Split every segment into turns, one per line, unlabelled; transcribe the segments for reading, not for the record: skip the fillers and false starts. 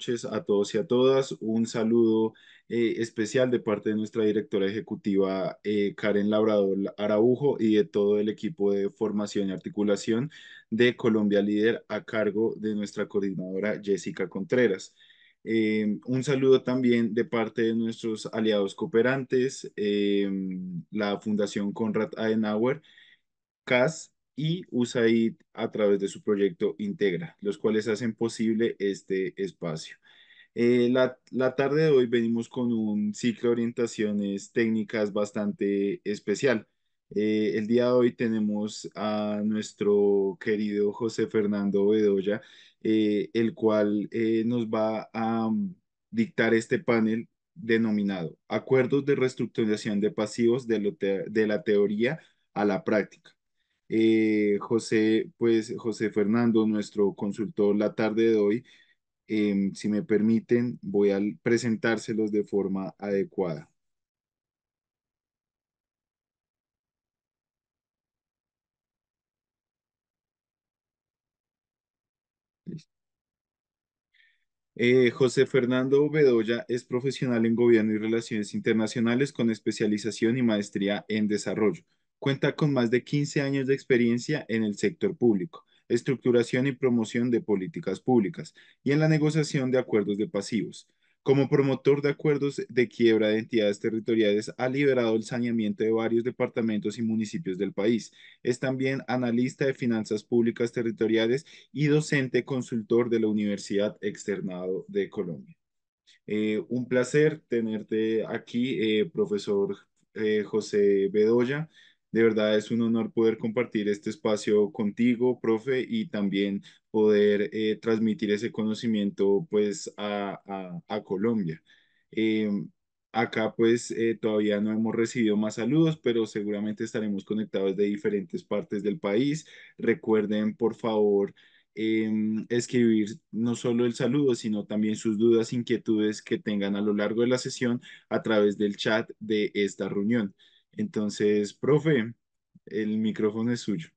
noches a todos y a todas. Un saludo especial de parte de nuestra directora ejecutiva Karen Labrador Araujo y de todo el equipo de formación y articulación de Colombia Líder a cargo de nuestra coordinadora Jessica Contreras. Un saludo también de parte de nuestros aliados cooperantes, la Fundación Konrad Adenauer, CAS y USAID a través de su proyecto Integra, los cuales hacen posible este espacio. La tarde de hoy venimos con un ciclo de orientaciones técnicas bastante especial. El día de hoy tenemos a nuestro querido José Fernando Bedoya, el cual nos va a dictar este panel denominado Acuerdos de reestructuración de pasivos de la teoría a la práctica. José Fernando, nuestro consultor la tarde de hoy, si me permiten, voy a presentárselos de forma adecuada. José Fernando Bedoya es profesional en Gobierno y Relaciones Internacionales con especialización y maestría en desarrollo. Cuenta con más de 15 años de experiencia en el sector público, estructuración y promoción de políticas públicas y en la negociación de acuerdos de pasivos. Como promotor de acuerdos de quiebra de entidades territoriales, ha liderado el saneamiento de varios departamentos y municipios del país. Es también analista de finanzas públicas territoriales y docente consultor de la Universidad Externado de Colombia. Un placer tenerte aquí, profesor José Bedoya. De verdad es un honor poder compartir este espacio contigo, profe, y también poder transmitir ese conocimiento pues a Colombia. Eh, Acá pues todavía no hemos recibido más saludos, pero seguramente estaremos conectados de diferentes partes del país. Recuerden, por favor, escribir no solo el saludo, sino también sus dudas, inquietudes que tengan a lo largo de la sesión a través del chat de esta reunión. Entonces, profe, el micrófono es suyo.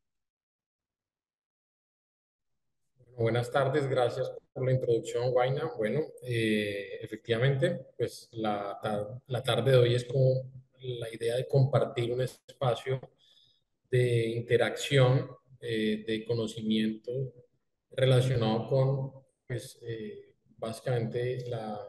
Buenas tardes, gracias por la introducción, Guaina. Bueno, efectivamente, pues la tarde de hoy es como la idea de compartir un espacio de interacción, de conocimiento relacionado con, pues, básicamente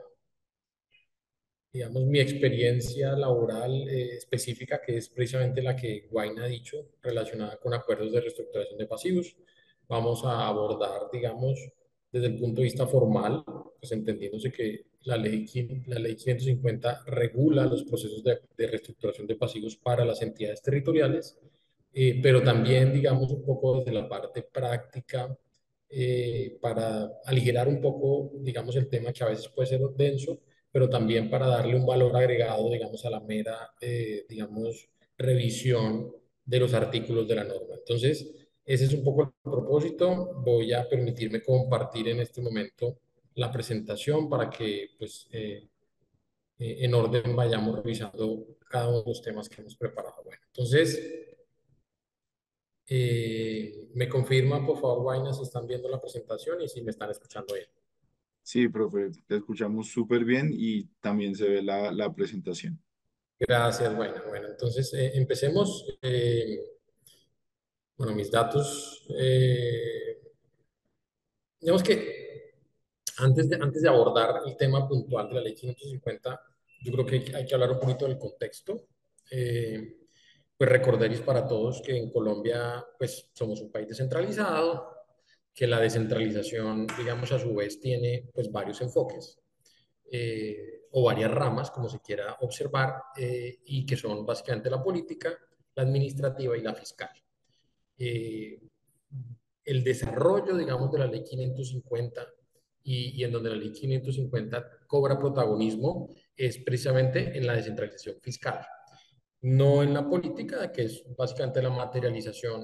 digamos, mi experiencia laboral específica, que es precisamente la que Guaina ha dicho, relacionada con acuerdos de reestructuración de pasivos. Vamos a abordar, digamos, desde el punto de vista formal, pues entendiéndose que la ley 550 regula los procesos de reestructuración de pasivos para las entidades territoriales, pero también, digamos, un poco desde la parte práctica, para aligerar un poco, digamos, el tema que a veces puede ser denso, pero también para darle un valor agregado, digamos, a la mera, digamos, revisión de los artículos de la norma. Entonces, ese es un poco el propósito. Voy a permitirme compartir en este momento la presentación para que, pues, en orden vayamos revisando cada uno de los temas que hemos preparado. Bueno, entonces, me confirma, por favor, Guayna, si están viendo la presentación y si me están escuchando bien.
Sí, profe, te escuchamos súper bien y también se ve la presentación.
Gracias, Guayna. Bueno, entonces empecemos. Bueno, mis datos, digamos que antes de abordar el tema puntual de la ley 550, yo creo que hay que hablar un poquito del contexto. Eh, pues recordaréis para todos que en Colombia pues somos un país descentralizado, que la descentralización, digamos, a su vez tiene pues varios enfoques, o varias ramas, como se quiera observar, y que son básicamente la política, la administrativa y la fiscal. eh, el desarrollo, digamos, de la ley 550 y en donde la ley 550 cobra protagonismo es precisamente en la descentralización fiscal, no en la política, que es básicamente la materialización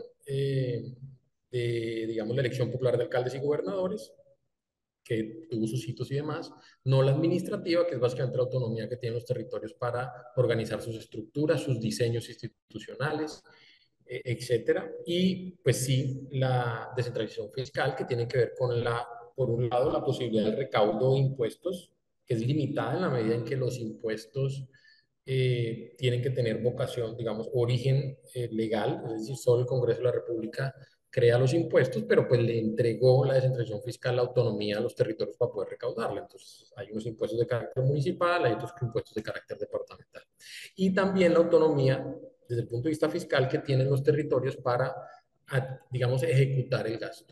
de, digamos, la elección popular de alcaldes y gobernadores, que tuvo sus hitos y demás, no la administrativa, que es básicamente la autonomía que tienen los territorios para organizar sus estructuras, sus diseños institucionales, etcétera. Y pues sí, la descentralización fiscal, que tiene que ver con la por un lado, la posibilidad del recaudo de impuestos, que es limitada en la medida en que los impuestos tienen que tener vocación, digamos, origen legal, es decir, solo el Congreso de la República crea los impuestos, pero pues le entregó la descentralización fiscal la autonomía a los territorios para poder recaudarla. Entonces, hay unos impuestos de carácter municipal, hay otros impuestos de carácter departamental. Y también la autonomía desde el punto de vista fiscal que tienen los territorios para, digamos, ejecutar el gasto.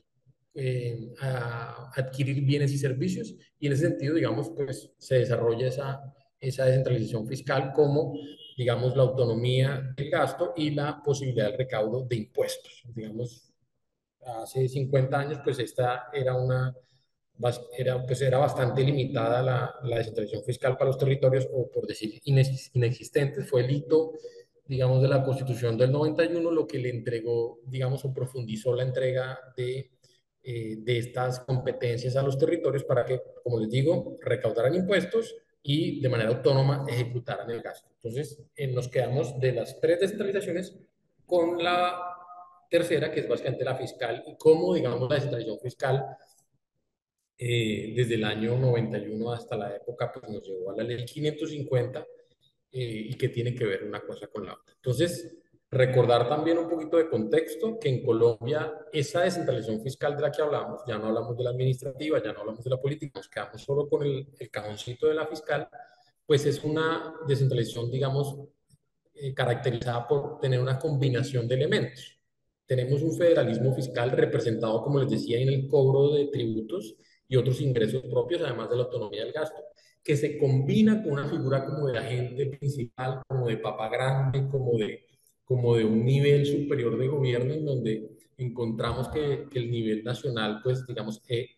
A adquirir bienes y servicios y en ese sentido, digamos, pues se desarrolla esa descentralización fiscal como, digamos, la autonomía del gasto y la posibilidad del recaudo de impuestos. Digamos, hace 50 años, pues esta era era bastante limitada la descentralización fiscal para los territorios, o por decir inexistente. Fue el hito, digamos, de la Constitución del 91 lo que le entregó, digamos, o profundizó la entrega de estas competencias a los territorios para que, como les digo, recaudaran impuestos y de manera autónoma ejecutaran el gasto. Entonces, nos quedamos de las tres descentralizaciones con la tercera, que es básicamente la fiscal, y cómo, digamos, la descentralización fiscal desde el año 91 hasta la época, pues nos llevó a la ley 550 y que tiene que ver una cosa con la otra. Entonces, recordar también un poquito de contexto, que en Colombia esa descentralización fiscal de la que hablamos, ya no hablamos de la administrativa, ya no hablamos de la política, nos quedamos solo con el cajoncito de la fiscal, pues es una descentralización, digamos, caracterizada por tener una combinación de elementos. Tenemos un federalismo fiscal representado, como les decía, en el cobro de tributos y otros ingresos propios, además de la autonomía del gasto, que se combina con una figura como de agente principal, como de papa grande, como de un nivel superior de gobierno en donde encontramos que el nivel nacional, pues digamos,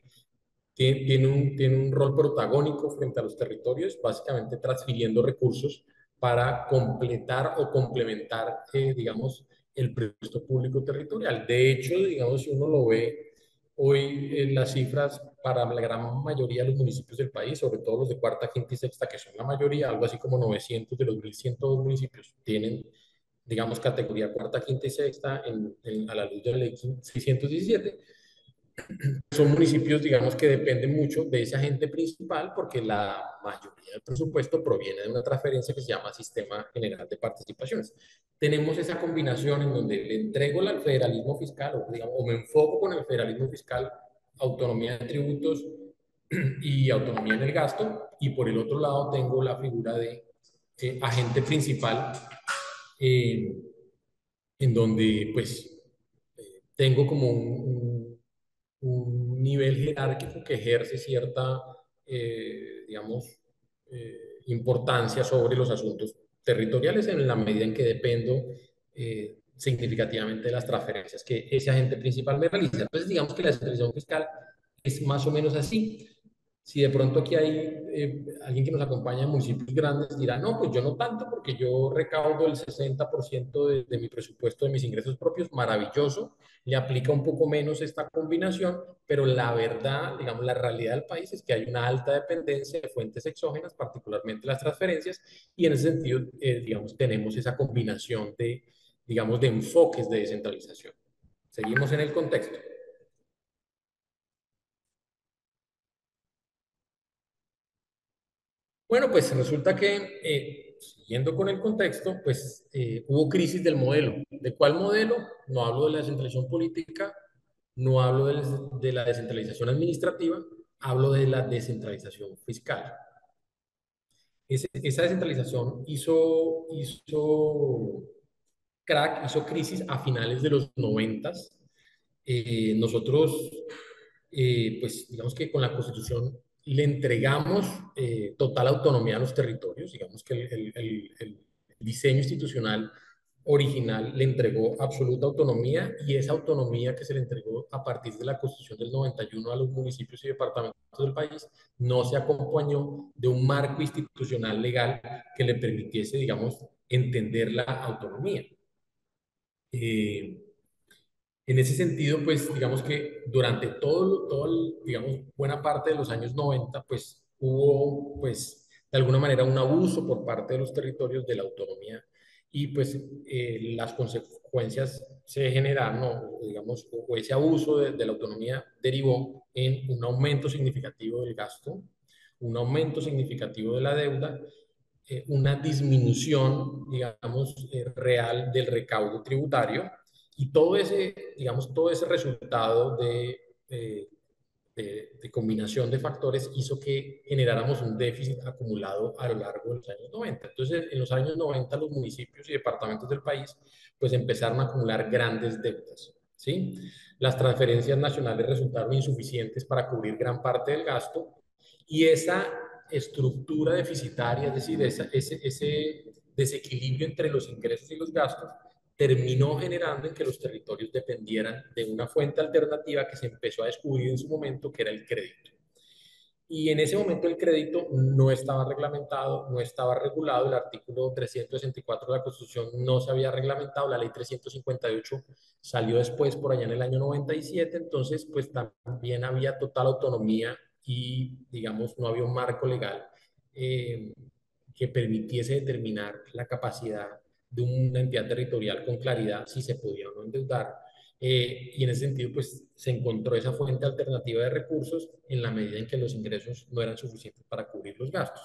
tiene un rol protagónico frente a los territorios, básicamente transfiriendo recursos para completar o complementar, digamos, el presupuesto público territorial. De hecho, digamos, si uno lo ve hoy en las cifras para la gran mayoría de los municipios del país, sobre todo los de cuarta, quinta y sexta, que son la mayoría, algo así como 900 de los 1.102 municipios tienen, digamos, categoría cuarta, quinta y sexta a la luz de la ley 617. Son municipios, digamos, que dependen mucho de ese agente principal porque la mayoría del presupuesto proviene de una transferencia que se llama Sistema General de Participaciones. Tenemos esa combinación en donde le entrego al federalismo fiscal, o, digamos, o me enfoco con el federalismo fiscal, autonomía de tributos y autonomía en el gasto, y por el otro lado tengo la figura de agente principal, eh, en donde pues tengo como un nivel jerárquico que ejerce cierta, digamos, importancia sobre los asuntos territoriales en la medida en que dependo significativamente de las transferencias que ese agente principal me realiza. Entonces, digamos que la descentralización fiscal es más o menos así. Si de pronto aquí hay alguien que nos acompaña en municipios grandes, dirá, no, pues yo no tanto porque yo recaudo el 60% de mi presupuesto de mis ingresos propios, maravilloso, le aplica un poco menos esta combinación, pero la verdad, digamos, la realidad del país es que hay una alta dependencia de fuentes exógenas, particularmente las transferencias, y en ese sentido, digamos, tenemos esa combinación de, digamos, de enfoques de descentralización. Seguimos en el contexto. Bueno, pues resulta que, siguiendo con el contexto, pues hubo crisis del modelo. ¿De cuál modelo? No hablo de la descentralización política, no hablo de la descentralización administrativa, hablo de la descentralización fiscal. Esa descentralización hizo crisis a finales de los 90. Nosotros, pues digamos que con la Constitución le entregamos total autonomía a los territorios, digamos que el diseño institucional original le entregó absoluta autonomía, y esa autonomía que se le entregó a partir de la Constitución del 91 a los municipios y departamentos del país no se acompañó de un marco institucional legal que le permitiese, digamos, entender la autonomía. Eh, en ese sentido, pues digamos que durante digamos, buena parte de los años 90, pues hubo, pues, de alguna manera un abuso por parte de los territorios de la autonomía y pues las consecuencias se generaron, digamos, o ese abuso de la autonomía derivó en un aumento significativo del gasto, un aumento significativo de la deuda, una disminución, digamos, real del recaudo tributario y todo ese, digamos, todo ese resultado eh, de combinación de factores hizo que generáramos un déficit acumulado a lo largo de los años 90. Entonces, en los años 90 los municipios y departamentos del país pues empezaron a acumular grandes deudas, ¿sí? Las transferencias nacionales resultaron insuficientes para cubrir gran parte del gasto y esa estructura deficitaria, es decir, ese desequilibrio entre los ingresos y los gastos, terminó generando en que los territorios dependieran de una fuente alternativa que se empezó a descubrir en su momento, que era el crédito. Y en ese momento el crédito no estaba reglamentado, no estaba regulado, el artículo 364 de la Constitución no se había reglamentado, la ley 358 salió después por allá en el año 97, entonces pues también había total autonomía y digamos no había un marco legal eh, que permitiese determinar la capacidad de una entidad territorial con claridad si se podía o no endeudar. Y en ese sentido, pues se encontró esa fuente alternativa de recursos en la medida en que los ingresos no eran suficientes para cubrir los gastos.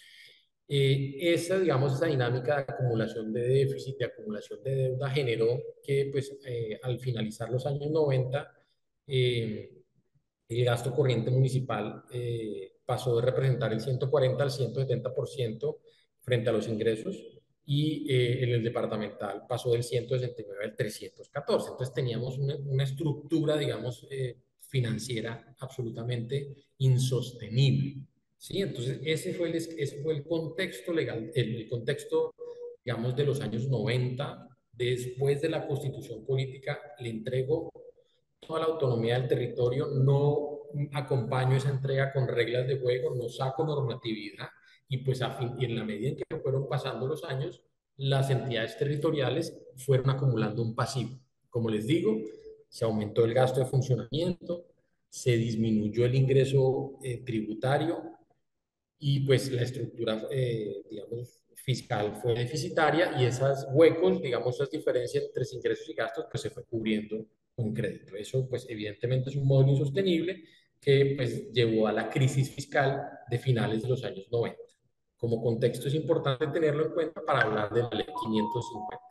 Digamos, esa dinámica de acumulación de déficit, de acumulación de deuda, generó que, pues, al finalizar los años 90, eh, el gasto corriente municipal pasó de representar el 140 al 170% frente a los ingresos y en el departamental pasó del 169 al 314. Entonces teníamos una estructura, digamos, financiera absolutamente insostenible. ¿Sí? Entonces ese fue el contexto legal, el contexto, digamos, de los años 90. Después de la constitución política, le entrego toda la autonomía del territorio, no acompaño esa entrega con reglas de juego, no saco normatividad y pues y en la medida en que fueron pasando los años, las entidades territoriales fueron acumulando un pasivo. Como les digo, se aumentó el gasto de funcionamiento, se disminuyó el ingreso tributario y pues la estructura, digamos, fiscal fue deficitaria y esos huecos, digamos, esas diferencias entre ingresos y gastos, pues se fue cubriendo con crédito. Eso, pues, evidentemente es un modelo insostenible que, pues, llevó a la crisis fiscal de finales de los años 90. Como contexto es importante tenerlo en cuenta para hablar de la ley 550.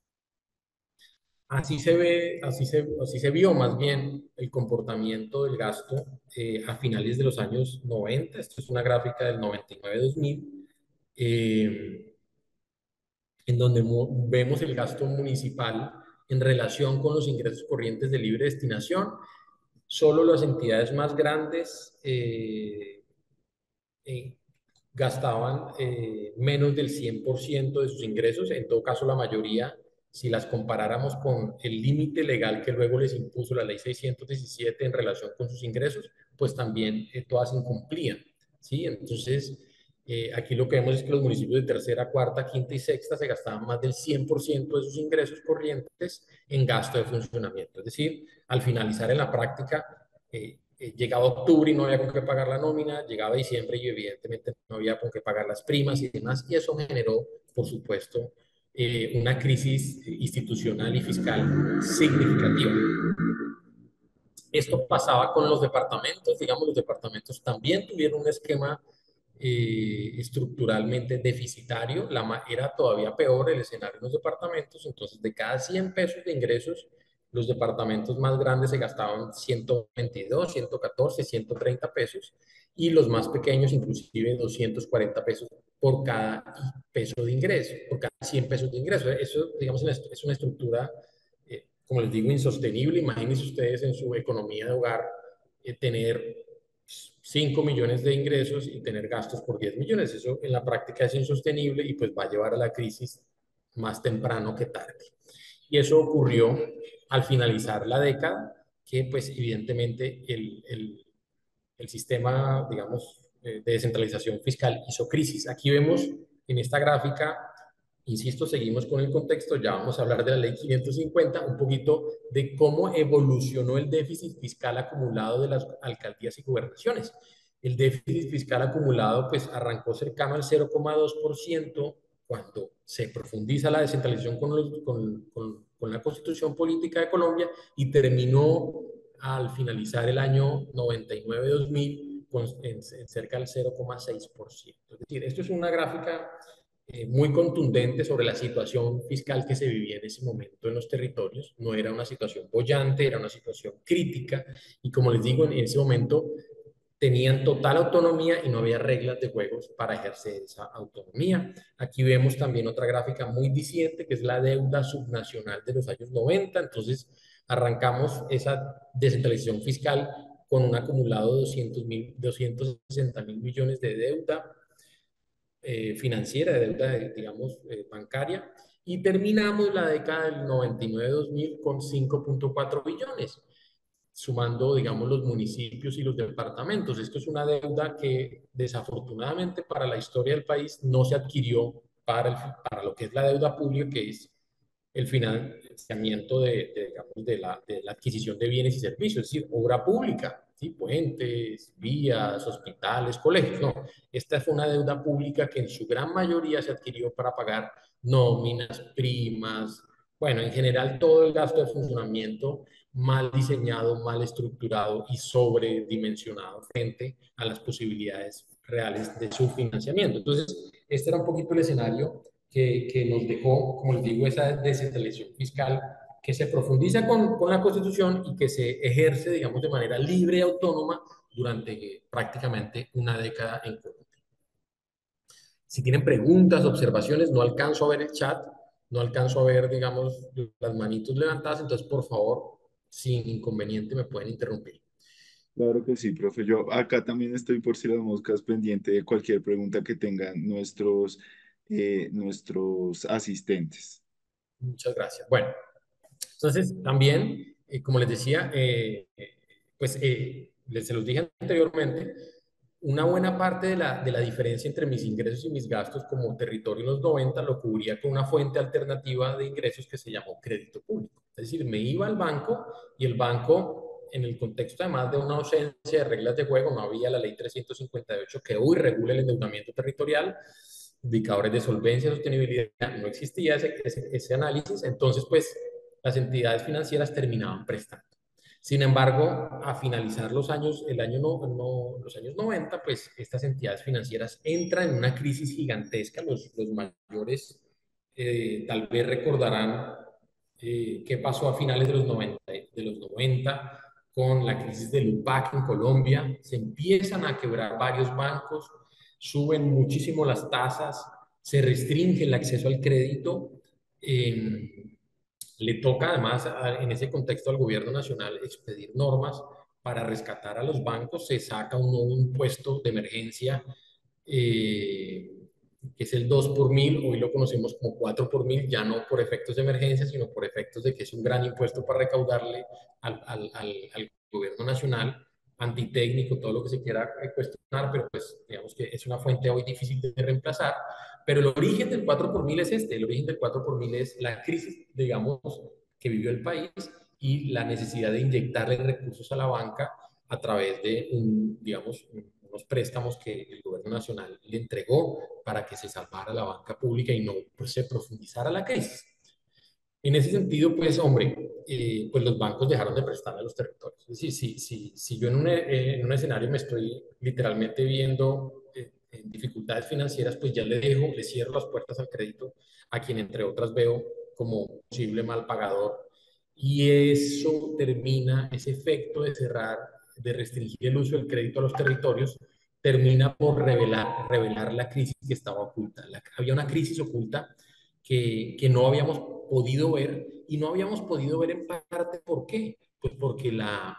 Así se vio más bien el comportamiento del gasto a finales de los años 90. Esto es una gráfica del 99-2000, eh, en donde vemos el gasto municipal en relación con los ingresos corrientes de libre destinación. Solo las entidades más grandes eh, gastaban menos del 100% de sus ingresos, en todo caso la mayoría, si las comparáramos con el límite legal que luego les impuso la ley 617 en relación con sus ingresos, pues también todas incumplían, ¿sí? Entonces, aquí lo que vemos es que los municipios de tercera, cuarta, quinta y sexta se gastaban más del 100% de sus ingresos corrientes en gasto de funcionamiento. Es decir, al finalizar en la práctica, llegaba octubre y no había con qué pagar la nómina, llegaba diciembre y evidentemente no había con qué pagar las primas y demás, y eso generó, por supuesto, una crisis institucional y fiscal significativa. Esto pasaba con los departamentos, digamos, los departamentos también tuvieron un esquema estructuralmente deficitario, era todavía peor el escenario en los departamentos, entonces de cada 100 pesos de ingresos, los departamentos más grandes se gastaban 122, 114, 130 pesos y los más pequeños inclusive 240 pesos por cada peso de ingreso, por cada 100 pesos de ingreso. Eso, digamos, es una estructura como les digo, insostenible. Imagínense ustedes en su economía de hogar tener 5 millones de ingresos y tener gastos por 10 millones. Eso en la práctica es insostenible y pues va a llevar a la crisis más temprano que tarde. Y eso ocurrió al finalizar la década, que pues evidentemente el sistema, digamos, de descentralización fiscal hizo crisis. Aquí vemos en esta gráfica, insisto, seguimos con el contexto, ya vamos a hablar de la ley 550, un poquito de cómo evolucionó el déficit fiscal acumulado de las alcaldías y gobernaciones. El déficit fiscal acumulado pues arrancó cercano al 0,2% cuando se profundiza la descentralización con la Constitución Política de Colombia y terminó al finalizar el año 99-2000 en cerca del 0,6%. Es decir, esto es una gráfica muy contundente sobre la situación fiscal que se vivía en ese momento en los territorios. No era una situación boyante, era una situación crítica y como les digo, en ese momento tenían total autonomía y no había reglas de juegos para ejercer esa autonomía. Aquí vemos también otra gráfica muy diciente, que es la deuda subnacional de los años 90. Entonces, arrancamos esa descentralización fiscal con un acumulado de 260 mil millones de deuda financiera, de deuda, digamos, bancaria, y terminamos la década del 99-2000 con 5,4 billones sumando, digamos, los municipios y los departamentos. Esto es una deuda que desafortunadamente para la historia del país no se adquirió para lo que es la deuda pública, que es el financiamiento digamos, de la adquisición de bienes y servicios, es decir, obra pública, ¿sí? Puentes, vías, hospitales, colegios. No, esta fue una deuda pública que en su gran mayoría se adquirió para pagar nóminas, primas, bueno, en general todo el gasto de funcionamiento mal diseñado, mal estructurado y sobredimensionado frente a las posibilidades reales de su financiamiento. Entonces, este era un poquito el escenario que nos dejó, como les digo, esa descentralización fiscal que se profundiza con la Constitución y que se ejerce, digamos, de manera libre y autónoma durante prácticamente una década en Colombia. Si tienen preguntas, observaciones, no alcanzo a ver el chat, no alcanzo a ver, digamos, las manitos levantadas, entonces, por favor, sin inconveniente, me pueden interrumpir.
Claro que sí, profe. Yo acá también estoy por si las moscas pendiente de cualquier pregunta que tengan nuestros asistentes.
Muchas gracias. Bueno, entonces, también, como les decía, pues se los dije anteriormente, una buena parte de la diferencia entre mis ingresos y mis gastos como territorio en los 90 lo cubría con una fuente alternativa de ingresos que se llamó crédito público. Es decir, me iba al banco y el banco, en el contexto además de una ausencia de reglas de juego, no había la ley 358 que hoy regula el endeudamiento territorial, indicadores de solvencia, sostenibilidad, no existía ese análisis, entonces pues las entidades financieras terminaban prestando. Sin embargo, a finalizar los años, los años 90, pues estas entidades financieras entran en una crisis gigantesca. Los mayores tal vez recordarán qué pasó a finales de los 90 con la crisis del UPAC en Colombia. Se empiezan a quebrar varios bancos, suben muchísimo las tasas, se restringe el acceso al crédito. Le toca además en ese contexto al gobierno nacional expedir normas para rescatar a los bancos, se saca un nuevo impuesto de emergencia eh, que es el 2 por mil, hoy lo conocemos como 4 por mil, ya no por efectos de emergencia, sino por efectos de que es un gran impuesto para recaudarle al gobierno nacional, antitécnico, todo lo que se quiera cuestionar, pero pues digamos que es una fuente hoy difícil de reemplazar. Pero el origen del 4 por mil es este, el origen del 4 por mil es la crisis, digamos, que vivió el país y la necesidad de inyectarle recursos a la banca a través de digamos, unos préstamos que el gobierno nacional le entregó para que se salvara la banca pública y no pues, se profundizara la crisis. En ese sentido, pues, hombre, pues los bancos dejaron de prestar a los territorios. Es decir, si yo en un escenario me estoy literalmente viendo en dificultades financieras, pues ya le cierro las puertas al crédito a quien, entre otras, veo como posible mal pagador. Y eso termina, ese efecto de cerrar, de restringir el uso del crédito a los territorios, termina por revelar la crisis que estaba oculta. Había una crisis oculta que no habíamos podido ver y no habíamos podido ver en parte ¿por qué? Pues porque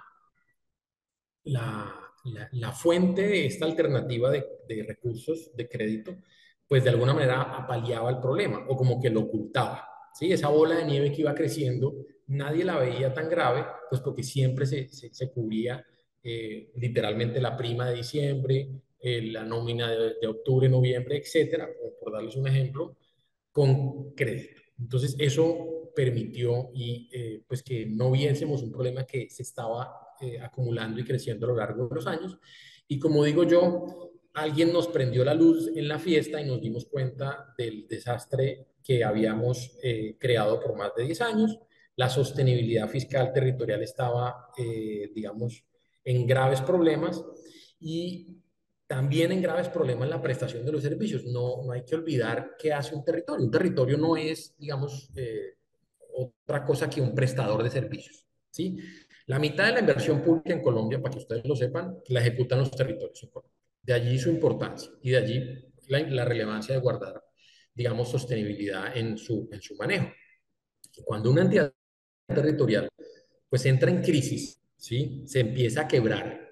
la fuente de esta alternativa de recursos de crédito, pues de alguna manera apaleaba el problema o como que lo ocultaba. ¿Sí? Esa bola de nieve que iba creciendo, nadie la veía tan grave, pues porque siempre se cubría literalmente la prima de diciembre, la nómina de octubre, noviembre, etcétera, por darles un ejemplo, con crédito. Entonces, eso permitió pues que no viésemos un problema que se estaba acumulando y creciendo a lo largo de los años. Y como digo yo, alguien nos prendió la luz en la fiesta y nos dimos cuenta del desastre que habíamos creado por más de 10 años. La sostenibilidad fiscal territorial estaba, digamos, en graves problemas y también en graves problemas la prestación de los servicios. No hay que olvidar qué hace un territorio. Un territorio no es, digamos, otra cosa que un prestador de servicios, ¿sí? La mitad de la inversión pública en Colombia, para que ustedes lo sepan, la ejecutan los territorios en Colombia. De allí su importancia y de allí la relevancia de guardar, digamos, sostenibilidad en su manejo. Cuando una entidad territorial pues entra en crisis, ¿sí? Se empieza a quebrar,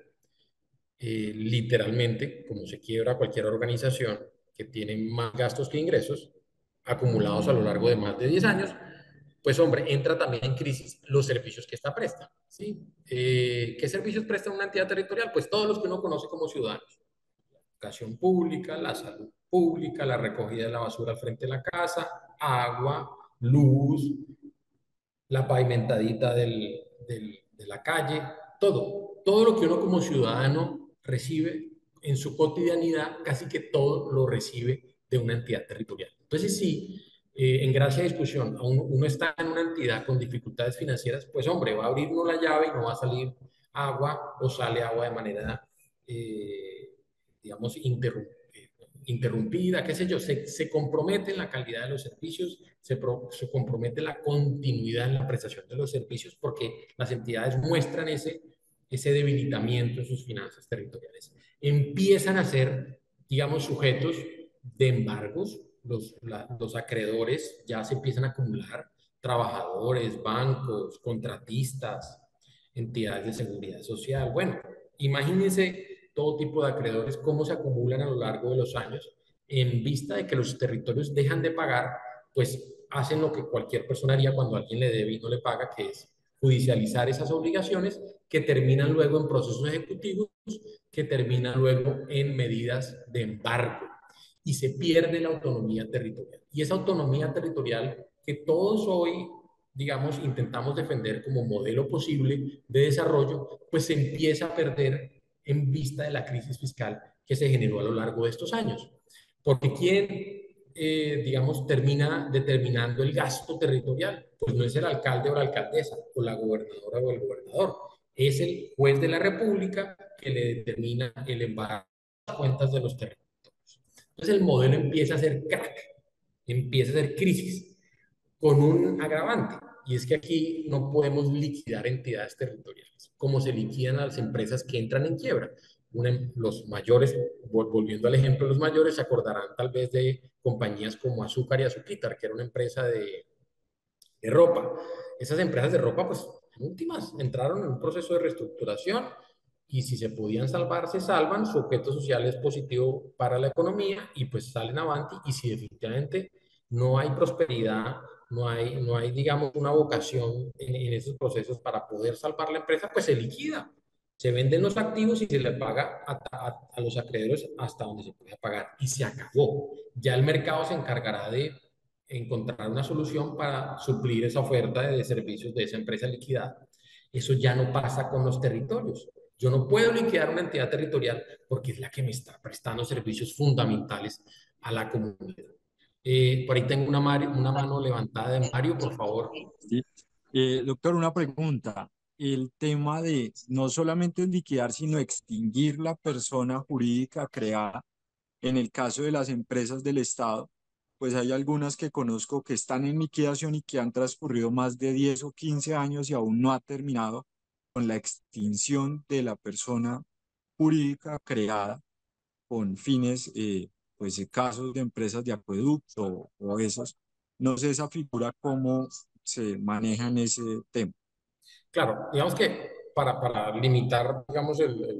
literalmente, como se quiebra cualquier organización que tiene más gastos que ingresos, acumulados a lo largo de más de 10 años, pues hombre, entra también en crisis los servicios que esta presta, ¿sí? ¿Qué servicios presta una entidad territorial? Pues todos los que uno conoce como ciudadanos. Educación pública, la salud pública, la recogida de la basura al frente de la casa, agua, luz, la pavimentadita de la calle, todo lo que uno como ciudadano recibe en su cotidianidad, casi que todo lo recibe de una entidad territorial. Entonces, si en gracia de discusión uno está en una entidad con dificultades financieras, pues hombre, va a abrir uno la llave y no va a salir agua o sale agua de manera, digamos, interrumpida, qué sé yo, se compromete en la calidad de los servicios, se compromete la continuidad en la prestación de los servicios porque las entidades muestran ese debilitamiento en sus finanzas territoriales. Empiezan a ser, digamos, sujetos de embargos, los acreedores ya se empiezan a acumular, trabajadores, bancos, contratistas, entidades de seguridad social. Bueno, imagínense todo tipo de acreedores, cómo se acumulan a lo largo de los años, en vista de que los territorios dejan de pagar, pues hacen lo que cualquier persona haría cuando alguien le debe y no le paga, que es judicializar esas obligaciones que terminan luego en procesos ejecutivos, que terminan luego en medidas de embargo y se pierde la autonomía territorial. Y esa autonomía territorial que todos hoy, digamos, intentamos defender como modelo posible de desarrollo, pues se empieza a perder en vista de la crisis fiscal que se generó a lo largo de estos años. Porque ¿quién, digamos, termina determinando el gasto territorial? Pues no es el alcalde o la alcaldesa, o la gobernadora o el gobernador. Es el juez de la República que le determina el embargo de las cuentas de los territorios. Entonces el modelo empieza a ser crack, empieza a ser crisis, con un agravante, y es que aquí no podemos liquidar entidades territoriales, como se liquidan a las empresas que entran en quiebra. Los mayores, volviendo al ejemplo, los mayores se acordarán tal vez de compañías como Azúcar y Azuquitar, que era una empresa de ropa. Esas empresas de ropa, pues, en últimas, entraron en un proceso de reestructuración y si se podían salvar, se salvan, su objeto social es positivo para la economía y pues salen avanti y si definitivamente no hay prosperidad, no hay digamos, una vocación en esos procesos para poder salvar la empresa, pues se liquida. Se venden los activos y se le paga a los acreedores hasta donde se pueda pagar. Y se acabó. Ya el mercado se encargará de encontrar una solución para suplir esa oferta de servicios de esa empresa liquidada. Eso ya no pasa con los territorios. Yo no puedo liquidar una entidad territorial porque es la que me está prestando servicios fundamentales a la comunidad. Por ahí tengo una mano levantada de Mario, por favor.
Sí. Doctor, una pregunta. El tema de no solamente liquidar, sino extinguir la persona jurídica creada, en el caso de las empresas del Estado, pues hay algunas que conozco que están en liquidación y que han transcurrido más de 10 o 15 años y aún no ha terminado con la extinción de la persona jurídica creada con fines, pues, casos de empresas de acueducto o esos. No sé esa figura cómo se maneja en ese tema.
Claro, digamos que para limitar, digamos,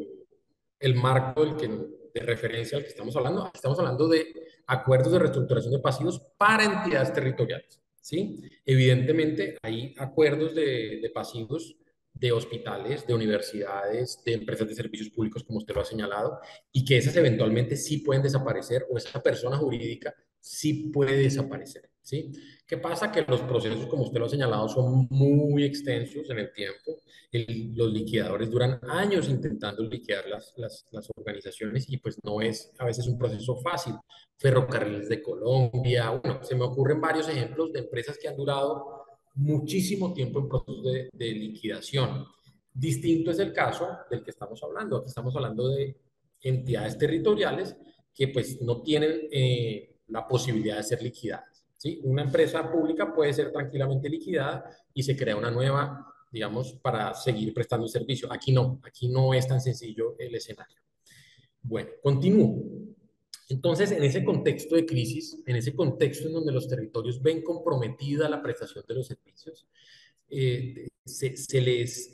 el marco de referencia al que estamos hablando de acuerdos de reestructuración de pasivos para entidades territoriales, ¿sí? Evidentemente hay acuerdos de pasivos de hospitales, de universidades, de empresas de servicios públicos, como usted lo ha señalado, y que esas eventualmente sí pueden desaparecer o esa persona jurídica sí puede desaparecer. ¿sí? ¿Qué pasa? Que los procesos, como usted lo ha señalado, son muy extensos en el tiempo. Los liquidadores duran años intentando liquidar las organizaciones y pues no es a veces un proceso fácil. Ferrocarriles de Colombia, bueno, se me ocurren varios ejemplos de empresas que han durado muchísimo tiempo en procesos de liquidación. Distinto es el caso del que estamos hablando. Aquí estamos hablando de entidades territoriales que pues no tienen la posibilidad de ser liquidadas, ¿sí? Una empresa pública puede ser tranquilamente liquidada y se crea una nueva, digamos, para seguir prestando servicio. Aquí no es tan sencillo el escenario. Bueno, continúo. Entonces, en ese contexto de crisis, en ese contexto en donde los territorios ven comprometida la prestación de los servicios, se les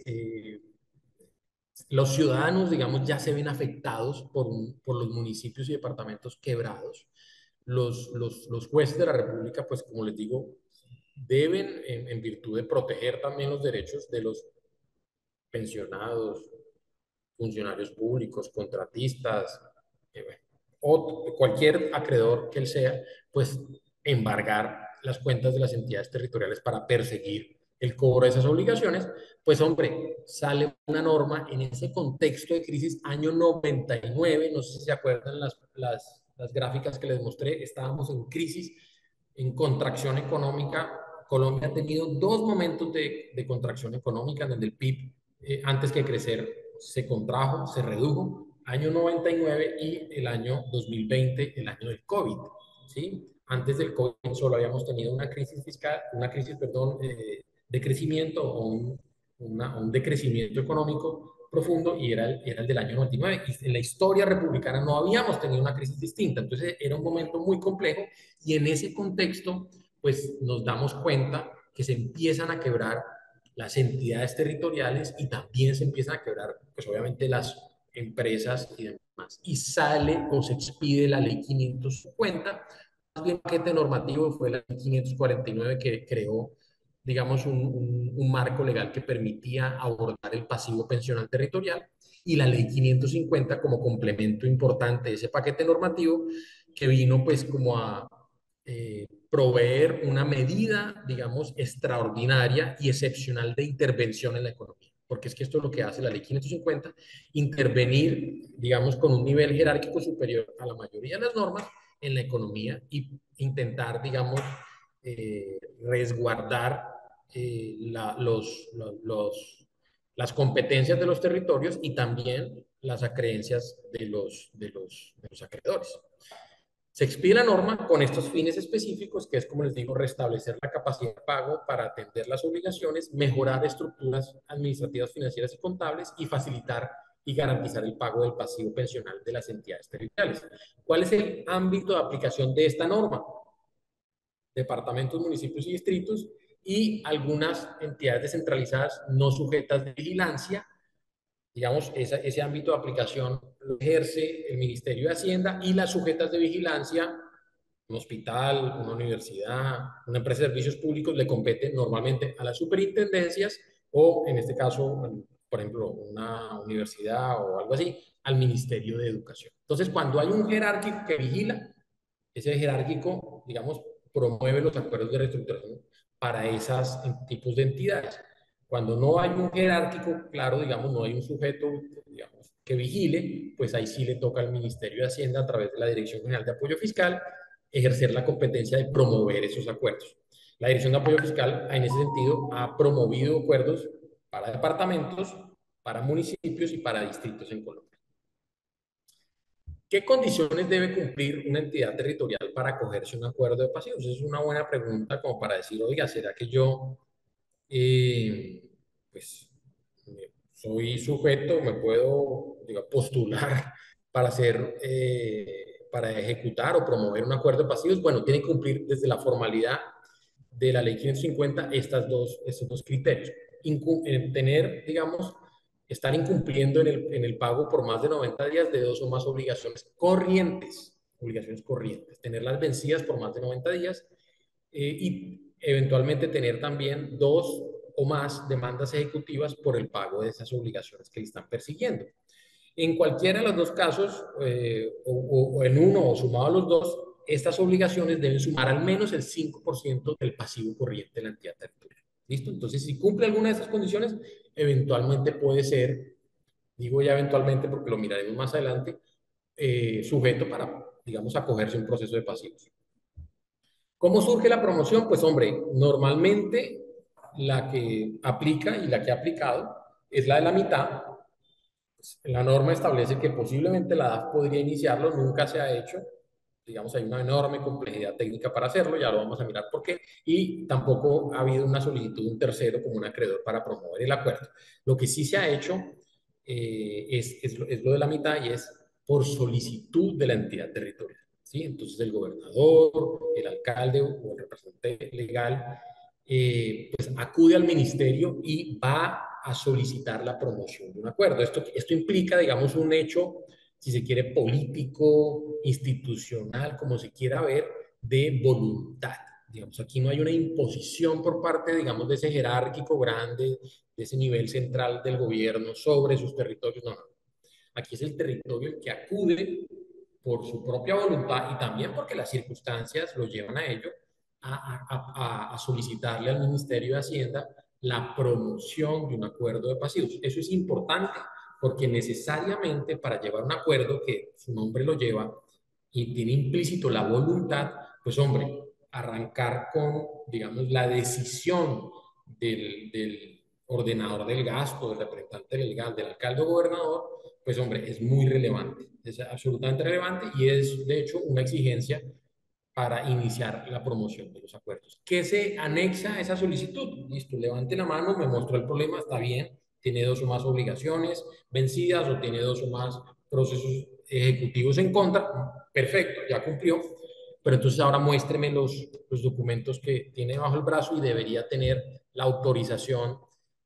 los ciudadanos, digamos, ya se ven afectados por los municipios y departamentos quebrados. Los jueces de la República, pues como les digo, deben, en virtud de proteger también los derechos de los pensionados, funcionarios públicos, contratistas, bueno, o cualquier acreedor que él sea, pues embargar las cuentas de las entidades territoriales para perseguir el cobro de esas obligaciones, pues hombre, sale una norma en ese contexto de crisis año 99, no sé si se acuerdan las gráficas que les mostré, estábamos en crisis, en contracción económica. Colombia ha tenido dos momentos de contracción económica en donde el PIB, antes que crecer, se contrajo, se redujo, año 99 y el año 2020, el año del COVID, ¿sí? Antes del COVID solo habíamos tenido una crisis fiscal, una crisis, perdón, de crecimiento o un decrecimiento económico profundo y era el del año 99. Y en la historia republicana no habíamos tenido una crisis distinta, entonces era un momento muy complejo y en ese contexto pues nos damos cuenta que se empiezan a quebrar las entidades territoriales y también se empiezan a quebrar, pues obviamente las empresas y demás. Y sale o se expide la ley 550, más bien paquete normativo fue la ley 549 que creó, digamos, un marco legal que permitía abordar el pasivo pensional territorial y la ley 550 como complemento importante de ese paquete normativo que vino pues como a proveer una medida, digamos, extraordinaria y excepcional de intervención en la economía. Porque es que esto es lo que hace la ley 550, intervenir, digamos, con un nivel jerárquico superior a la mayoría de las normas en la economía y intentar, digamos, resguardar las competencias de los territorios y también las acreencias de los acreedores. Se expide la norma con estos fines específicos, que es, como les digo, restablecer la capacidad de pago para atender las obligaciones, mejorar estructuras administrativas, financieras y contables y facilitar y garantizar el pago del pasivo pensional de las entidades territoriales. ¿Cuál es el ámbito de aplicación de esta norma? Departamentos, municipios y distritos y algunas entidades descentralizadas no sujetas de vigilancia. Digamos, ese ámbito de aplicación lo ejerce el Ministerio de Hacienda y las sujetas de vigilancia, un hospital, una universidad, una empresa de servicios públicos, le compete normalmente a las superintendencias o, en este caso, por ejemplo, una universidad o algo así, al Ministerio de Educación. Entonces, cuando hay un jerárquico que vigila, ese jerárquico, digamos, promueve los acuerdos de reestructuración para esos tipos de entidades. Cuando no hay un jerárquico, claro, digamos, no hay un sujeto, digamos, que vigile, pues ahí sí le toca al Ministerio de Hacienda, a través de la Dirección General de Apoyo Fiscal, ejercer la competencia de promover esos acuerdos. La Dirección de Apoyo Fiscal, en ese sentido, ha promovido acuerdos para departamentos, para municipios y para distritos en Colombia. ¿Qué condiciones debe cumplir una entidad territorial para acogerse a un acuerdo de pasivos? Es una buena pregunta como para decir, oiga, ¿será que yo pues soy sujeto, me puedo digamos, postular para hacer, para ejecutar o promover un acuerdo de pasivos? Bueno, tiene que cumplir desde la formalidad de la ley 550 estos dos criterios. Tener, digamos, estar incumpliendo en el pago por más de 90 días de dos o más obligaciones corrientes, tenerlas vencidas por más de 90 días y eventualmente tener también dos o más demandas ejecutivas por el pago de esas obligaciones que le están persiguiendo. En cualquiera de los dos casos, o en uno o sumado a los dos, estas obligaciones deben sumar al menos el 5% del pasivo corriente de la entidad territorial. ¿Listo? Entonces, si cumple alguna de estas condiciones, eventualmente puede ser, digo ya eventualmente porque lo miraremos más adelante, sujeto para, digamos, acogerse a un proceso de pasivos. ¿Cómo surge la promoción? Pues hombre, normalmente la que aplica y la que ha aplicado es la de la mitad. La norma establece que posiblemente la DAF podría iniciarlo, nunca se ha hecho. Digamos, hay una enorme complejidad técnica para hacerlo, ya lo vamos a mirar por qué. Y tampoco ha habido una solicitud de un tercero como un acreedor para promover el acuerdo. Lo que sí se ha hecho es lo de la mitad y es por solicitud de la entidad territorial. ¿Sí? Entonces el gobernador, el alcalde o el representante legal pues acude al ministerio y va a solicitar la promoción de un acuerdo. Esto implica, digamos, un hecho, si se quiere, político, institucional, como se quiera ver, de voluntad. Digamos, aquí no hay una imposición por parte, digamos, de ese jerárquico grande, de ese nivel central del gobierno sobre sus territorios. No, no. Aquí es el territorio el que acude por su propia voluntad y también porque las circunstancias lo llevan a ello, a solicitarle al Ministerio de Hacienda la promoción de un acuerdo de pasivos. Eso es importante porque necesariamente para llevar un acuerdo que su nombre lo lleva y tiene implícito la voluntad, pues hombre, arrancar con, digamos, la decisión del ordenador del gasto, del representante legal, del alcalde o gobernador, pues hombre, es muy relevante, es absolutamente relevante y es de hecho una exigencia para iniciar la promoción de los acuerdos. ¿Qué se anexa a esa solicitud? Listo, levante la mano, me mostró el problema, está bien, tiene dos o más obligaciones vencidas o tiene dos o más procesos ejecutivos en contra, perfecto, ya cumplió, pero entonces ahora muéstreme los documentos que tiene bajo el brazo y debería tener la autorización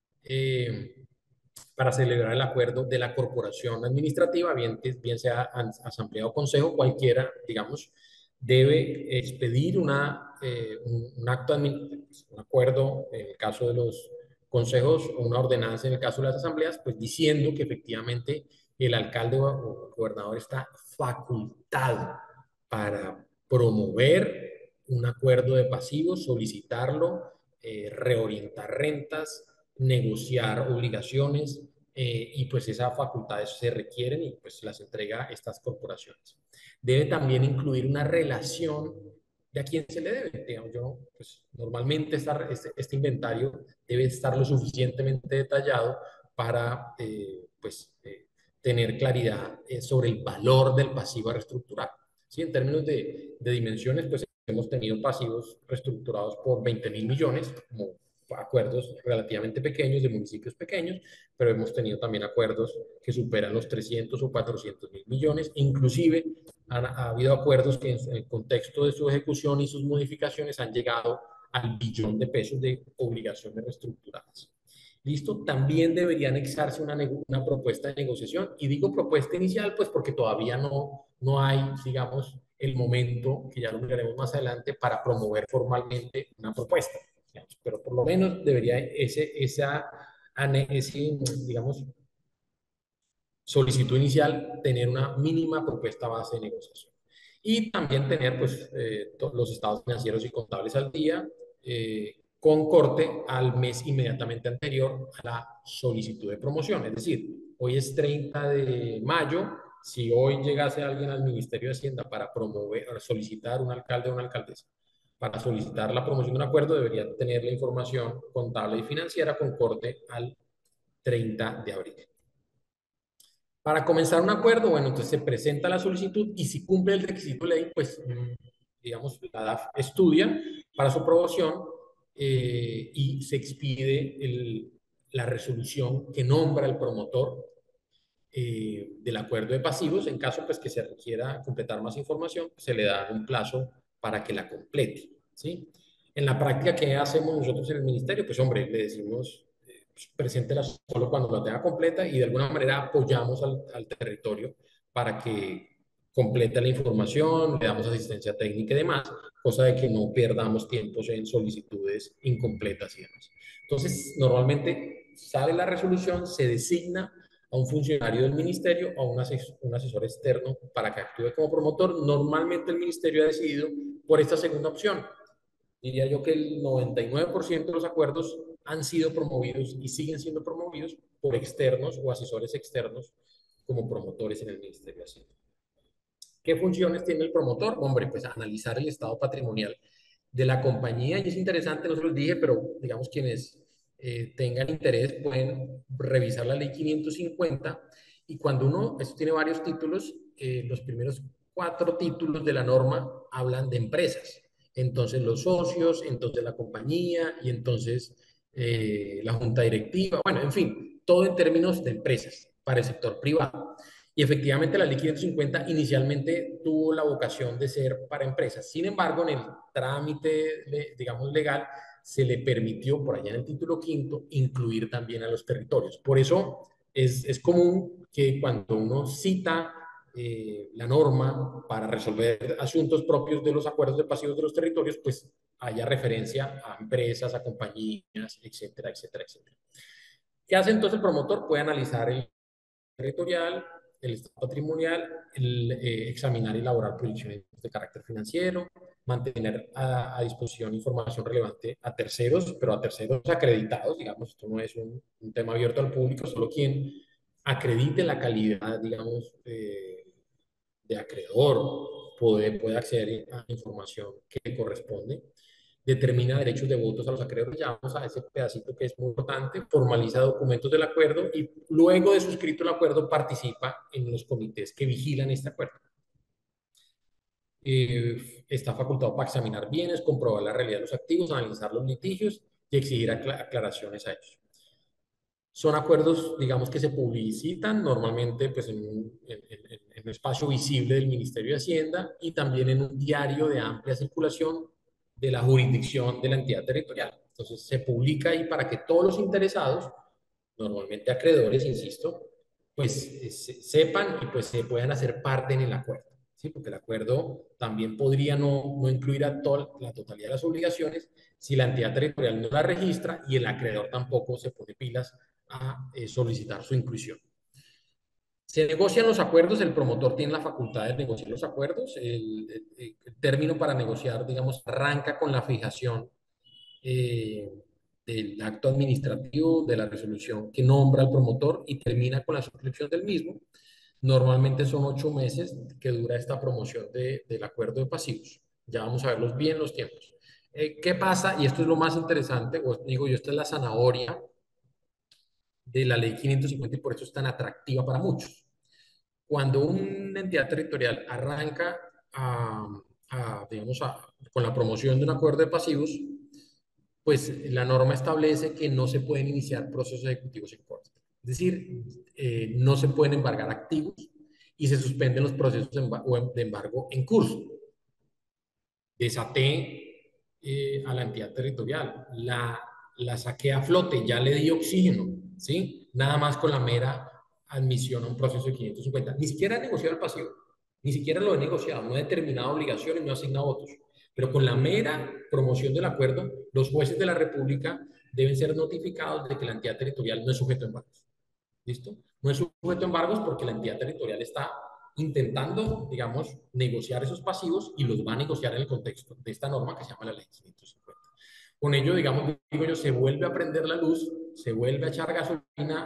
para celebrar el acuerdo de la corporación administrativa, bien sea asamblea o consejo, cualquiera, digamos, debe expedir un acto, un acuerdo en el caso de los consejos o una ordenanza en el caso de las asambleas, pues diciendo que efectivamente el alcalde o el gobernador está facultado para promover un acuerdo de pasivos, solicitarlo, reorientar rentas, negociar obligaciones, y pues esas facultades se requieren y pues las entrega estas corporaciones. Debe también incluir una relación de a quién se le debe. Digamos, yo, pues normalmente este inventario debe estar lo suficientemente detallado para tener claridad sobre el valor del pasivo a reestructurar. ¿Sí? En términos de dimensiones, pues hemos tenido pasivos reestructurados por 20.000 millones, como acuerdos relativamente pequeños de municipios pequeños, pero hemos tenido también acuerdos que superan los 300 o 400.000 millones. Inclusive ha habido acuerdos que en el contexto de su ejecución y sus modificaciones han llegado al billón de pesos de obligaciones reestructuradas. ¿Listo? También debería anexarse una propuesta de negociación. Y digo propuesta inicial, pues porque todavía no hay, digamos, el momento, que ya lo miraremos más adelante, para promover formalmente una propuesta. Digamos. Pero por lo menos debería digamos, solicitud inicial tener una mínima propuesta base de negociación. Y también tener pues, los estados financieros y contables al día, con corte al mes inmediatamente anterior a la solicitud de promoción. Es decir, hoy es 30 de mayo, si hoy llegase alguien al Ministerio de Hacienda para promover, solicitar un alcalde o una alcaldesa, para solicitar la promoción de un acuerdo, debería tener la información contable y financiera con corte al 30 de abril. Para comenzar un acuerdo, bueno, entonces se presenta la solicitud y si cumple el requisito de ley, pues, digamos, la DAF estudia para su aprobación y se expide la resolución que nombra el promotor del acuerdo de pasivos. En caso, pues, que se requiera completar más información, pues, se le da un plazo para que la complete, ¿sí? En la práctica, ¿qué hacemos nosotros en el ministerio? Pues, hombre, le decimos preséntela solo cuando la tenga completa y de alguna manera apoyamos al territorio para que complete la información, le damos asistencia técnica y demás, cosa de que no perdamos tiempos en solicitudes incompletas y demás. Entonces, normalmente sale la resolución, se designa a un funcionario del ministerio o a un asesor externo para que actúe como promotor. Normalmente el ministerio ha decidido por esta segunda opción. Diría yo que el 99% de los acuerdos han sido promovidos y siguen siendo promovidos por externos o asesores externos como promotores en el Ministerio de Hacienda. ¿Qué funciones tiene el promotor? Hombre, pues analizar el estado patrimonial de la compañía, y es interesante, no se los dije, pero digamos quienes tengan interés pueden revisar la ley 550, y cuando uno, esto tiene varios títulos, los primeros 4 títulos de la norma hablan de empresas, entonces los socios, entonces la compañía y entonces la junta directiva, bueno, en fin, todo en términos de empresas para el sector privado. Y efectivamente la ley 550 inicialmente tuvo la vocación de ser para empresas. Sin embargo, en el trámite, digamos, legal, se le permitió por allá en el título quinto incluir también a los territorios. Por eso es común que cuando uno cita la norma para resolver asuntos propios de los acuerdos de pasivos de los territorios, pues haya referencia a empresas, a compañías, etcétera, etcétera, etcétera. ¿Qué hace entonces el promotor? Puede analizar el territorial, el estado patrimonial, examinar y elaborar proyecciones de carácter financiero, mantener a disposición información relevante a terceros, pero a terceros acreditados, digamos, esto no es un tema abierto al público, solo quien acredite la calidad, digamos, de acreedor puede acceder a información que le corresponde, determina derechos de votos a los acreedores, ya vamos a ese pedacito que es muy importante, formaliza documentos del acuerdo y luego de suscrito el acuerdo participa en los comités que vigilan este acuerdo. Está facultado para examinar bienes, comprobar la realidad de los activos, analizar los litigios y exigir aclaraciones a ellos. Son acuerdos, digamos, que se publicitan normalmente pues, en un espacio visible del Ministerio de Hacienda y también en un diario de amplia circulación de la jurisdicción de la entidad territorial. Entonces, se publica ahí para que todos los interesados, normalmente acreedores, insisto, pues sepan y pues se puedan hacer parte en el acuerdo. ¿Sí? Porque el acuerdo también podría no incluir a la totalidad de las obligaciones si la entidad territorial no la registra y el acreedor tampoco se pone pilas a solicitar su inclusión. Se negocian los acuerdos, el promotor tiene la facultad de negociar los acuerdos, el término para negociar, digamos, arranca con la fijación del acto administrativo, de la resolución que nombra al promotor y termina con la suscripción del mismo. Normalmente son 8 meses que dura esta promoción del acuerdo de pasivos. Ya vamos a verlos bien los tiempos. ¿Qué pasa? Y esto es lo más interesante, os digo yo, esta es la zanahoria de la ley 550 y por eso es tan atractiva para muchos. Cuando una entidad territorial arranca digamos, con la promoción de un acuerdo de pasivos, pues la norma establece que no se pueden iniciar procesos ejecutivos en corte. Es decir, no se pueden embargar activos y se suspenden los procesos de embargo en curso. Desaté a la entidad territorial, la saqué a flote, ya le di oxígeno, ¿sí? Nada más con la mera admisión a un proceso de 550. Ni siquiera he negociado el pasivo, ni siquiera lo he negociado, no he determinado obligaciones, no he asignado votos. Pero con la mera promoción del acuerdo, los jueces de la República deben ser notificados de que la entidad territorial no es sujeto a embargos. ¿Listo? No es sujeto a embargos porque la entidad territorial está intentando, digamos, negociar esos pasivos y los va a negociar en el contexto de esta norma que se llama la ley 550. Con ello, digamos, digo yo, se vuelve a prender la luz, se vuelve a echar gasolina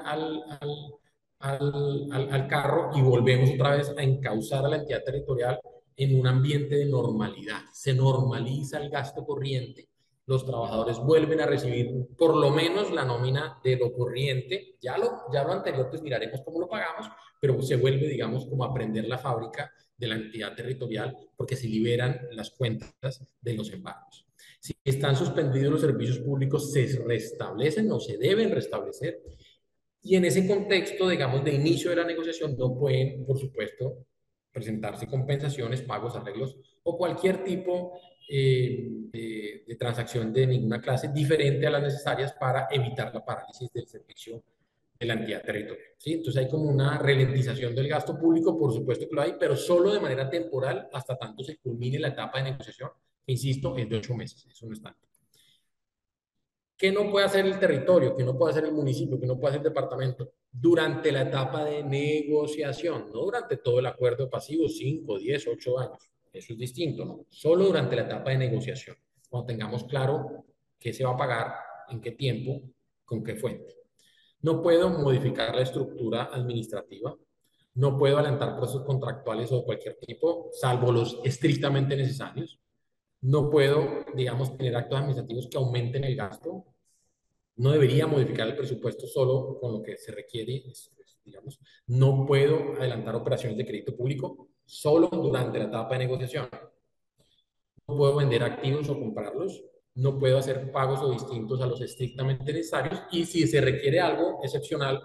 al carro y volvemos otra vez a encauzar a la entidad territorial en un ambiente de normalidad. Se normaliza el gasto corriente, los trabajadores vuelven a recibir por lo menos la nómina de lo corriente, ya lo anterior pues miraremos cómo lo pagamos, pero se vuelve, digamos, como a prender la fábrica de la entidad territorial porque se liberan las cuentas de los embargos. Si están suspendidos los servicios públicos, se restablecen o se deben restablecer. Y en ese contexto, digamos, de inicio de la negociación, no pueden, por supuesto, presentarse compensaciones, pagos, arreglos o cualquier tipo de transacción de ninguna clase diferente a las necesarias para evitar la parálisis del servicio de la entidad territorial. ¿Sí? Entonces hay como una ralentización del gasto público, por supuesto que lo hay, pero solo de manera temporal hasta tanto se culmine la etapa de negociación, que insisto, es de 8 meses, eso no es tanto. ¿Qué no puede hacer el territorio? ¿Qué no puede hacer el municipio? ¿Qué no puede hacer el departamento? durante la etapa de negociación, no durante todo el acuerdo de pasivos, 5, 10, 8 años. Eso es distinto, ¿no? Solo durante la etapa de negociación, cuando tengamos claro qué se va a pagar, en qué tiempo, con qué fuente. No puedo modificar la estructura administrativa, no puedo adelantar procesos contractuales o de cualquier tipo, salvo los estrictamente necesarios. No puedo, digamos, tener actos administrativos que aumenten el gasto. No debería modificar el presupuesto solo con lo que se requiere, digamos. No puedo adelantar operaciones de crédito público solo durante la etapa de negociación. No puedo vender activos o comprarlos. No puedo hacer pagos o distintos a los estrictamente necesarios. Y si se requiere algo excepcional,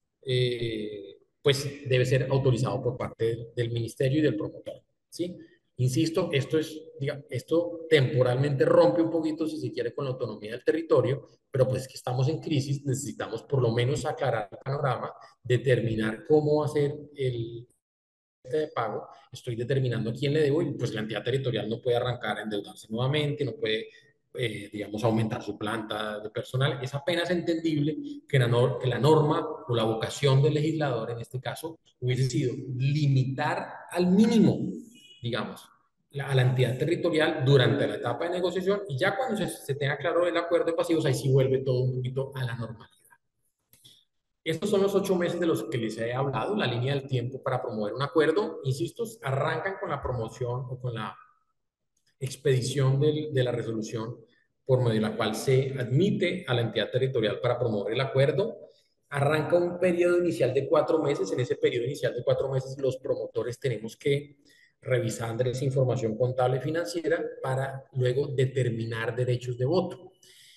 pues debe ser autorizado por parte del ministerio y del promotor, ¿sí? Insisto, esto temporalmente rompe un poquito, si se quiere, con la autonomía del territorio, pero pues que estamos en crisis, necesitamos por lo menos aclarar el panorama, determinar cómo hacer el de pago, estoy determinando a quién le debo y pues la entidad territorial no puede arrancar a endeudarse nuevamente, no puede, digamos, aumentar su planta de personal. Es apenas entendible que que la norma o la vocación del legislador en este caso hubiese sido limitar al mínimo, digamos, a la entidad territorial durante la etapa de negociación y ya cuando se tenga claro el acuerdo de pasivos, ahí sí vuelve todo un poquito a la normalidad. Estos son los 8 meses de los que les he hablado, la línea del tiempo para promover un acuerdo. Insisto, arrancan con la promoción o con la expedición de la resolución por medio de la cual se admite a la entidad territorial para promover el acuerdo. Arranca un periodo inicial de 4 meses. En ese periodo inicial de 4 meses, los promotores tenemos que revisar esa información contable y financiera para luego determinar derechos de voto.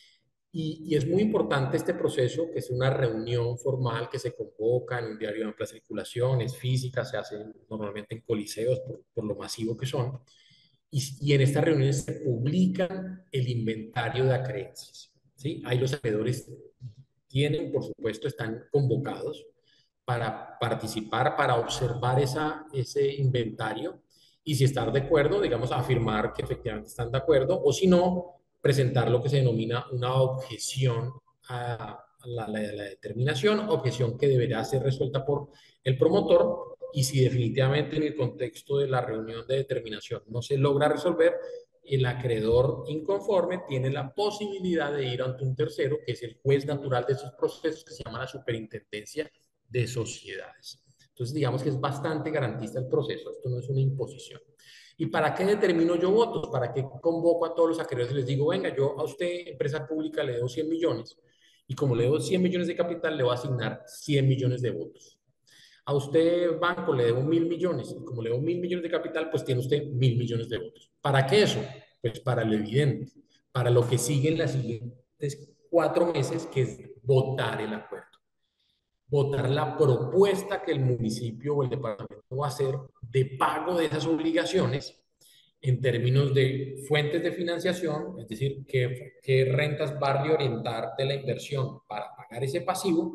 Y es muy importante este proceso, que es una reunión formal que se convoca en un diario de amplia circulación, es física, se hace normalmente en coliseos por lo masivo que son. Y en estas reuniones se publica el inventario de acreencias, ¿sí? Ahí los acreedores tienen, por supuesto, están convocados para participar, para observar ese inventario y si estar de acuerdo, digamos, afirmar que efectivamente están de acuerdo o si no, presentar lo que se denomina una objeción a la determinación, objeción que deberá ser resuelta por el promotor y si definitivamente en el contexto de la reunión de determinación no se logra resolver, el acreedor inconforme tiene la posibilidad de ir ante un tercero, que es el juez natural de esos procesos, que se llama la Superintendencia de Sociedades. Entonces, digamos que es bastante garantista el proceso, esto no es una imposición. ¿Y para qué determino yo votos? ¿Para qué convoco a todos los acreedores y les digo, venga, yo a usted, empresa pública, le debo 100 millones, y como le debo 100 millones de capital, le voy a asignar 100 millones de votos? A usted, banco, le debo 1.000 millones, y como le debo 1.000 millones de capital, pues tiene usted 1.000 millones de votos. ¿Para qué eso? Pues para lo evidente, para lo que sigue en las siguientes 4 meses, que es votar el acuerdo. Votar la propuesta que el municipio o el departamento va a hacer de pago de esas obligaciones en términos de fuentes de financiación, es decir, qué rentas va a reorientar de la inversión para pagar ese pasivo,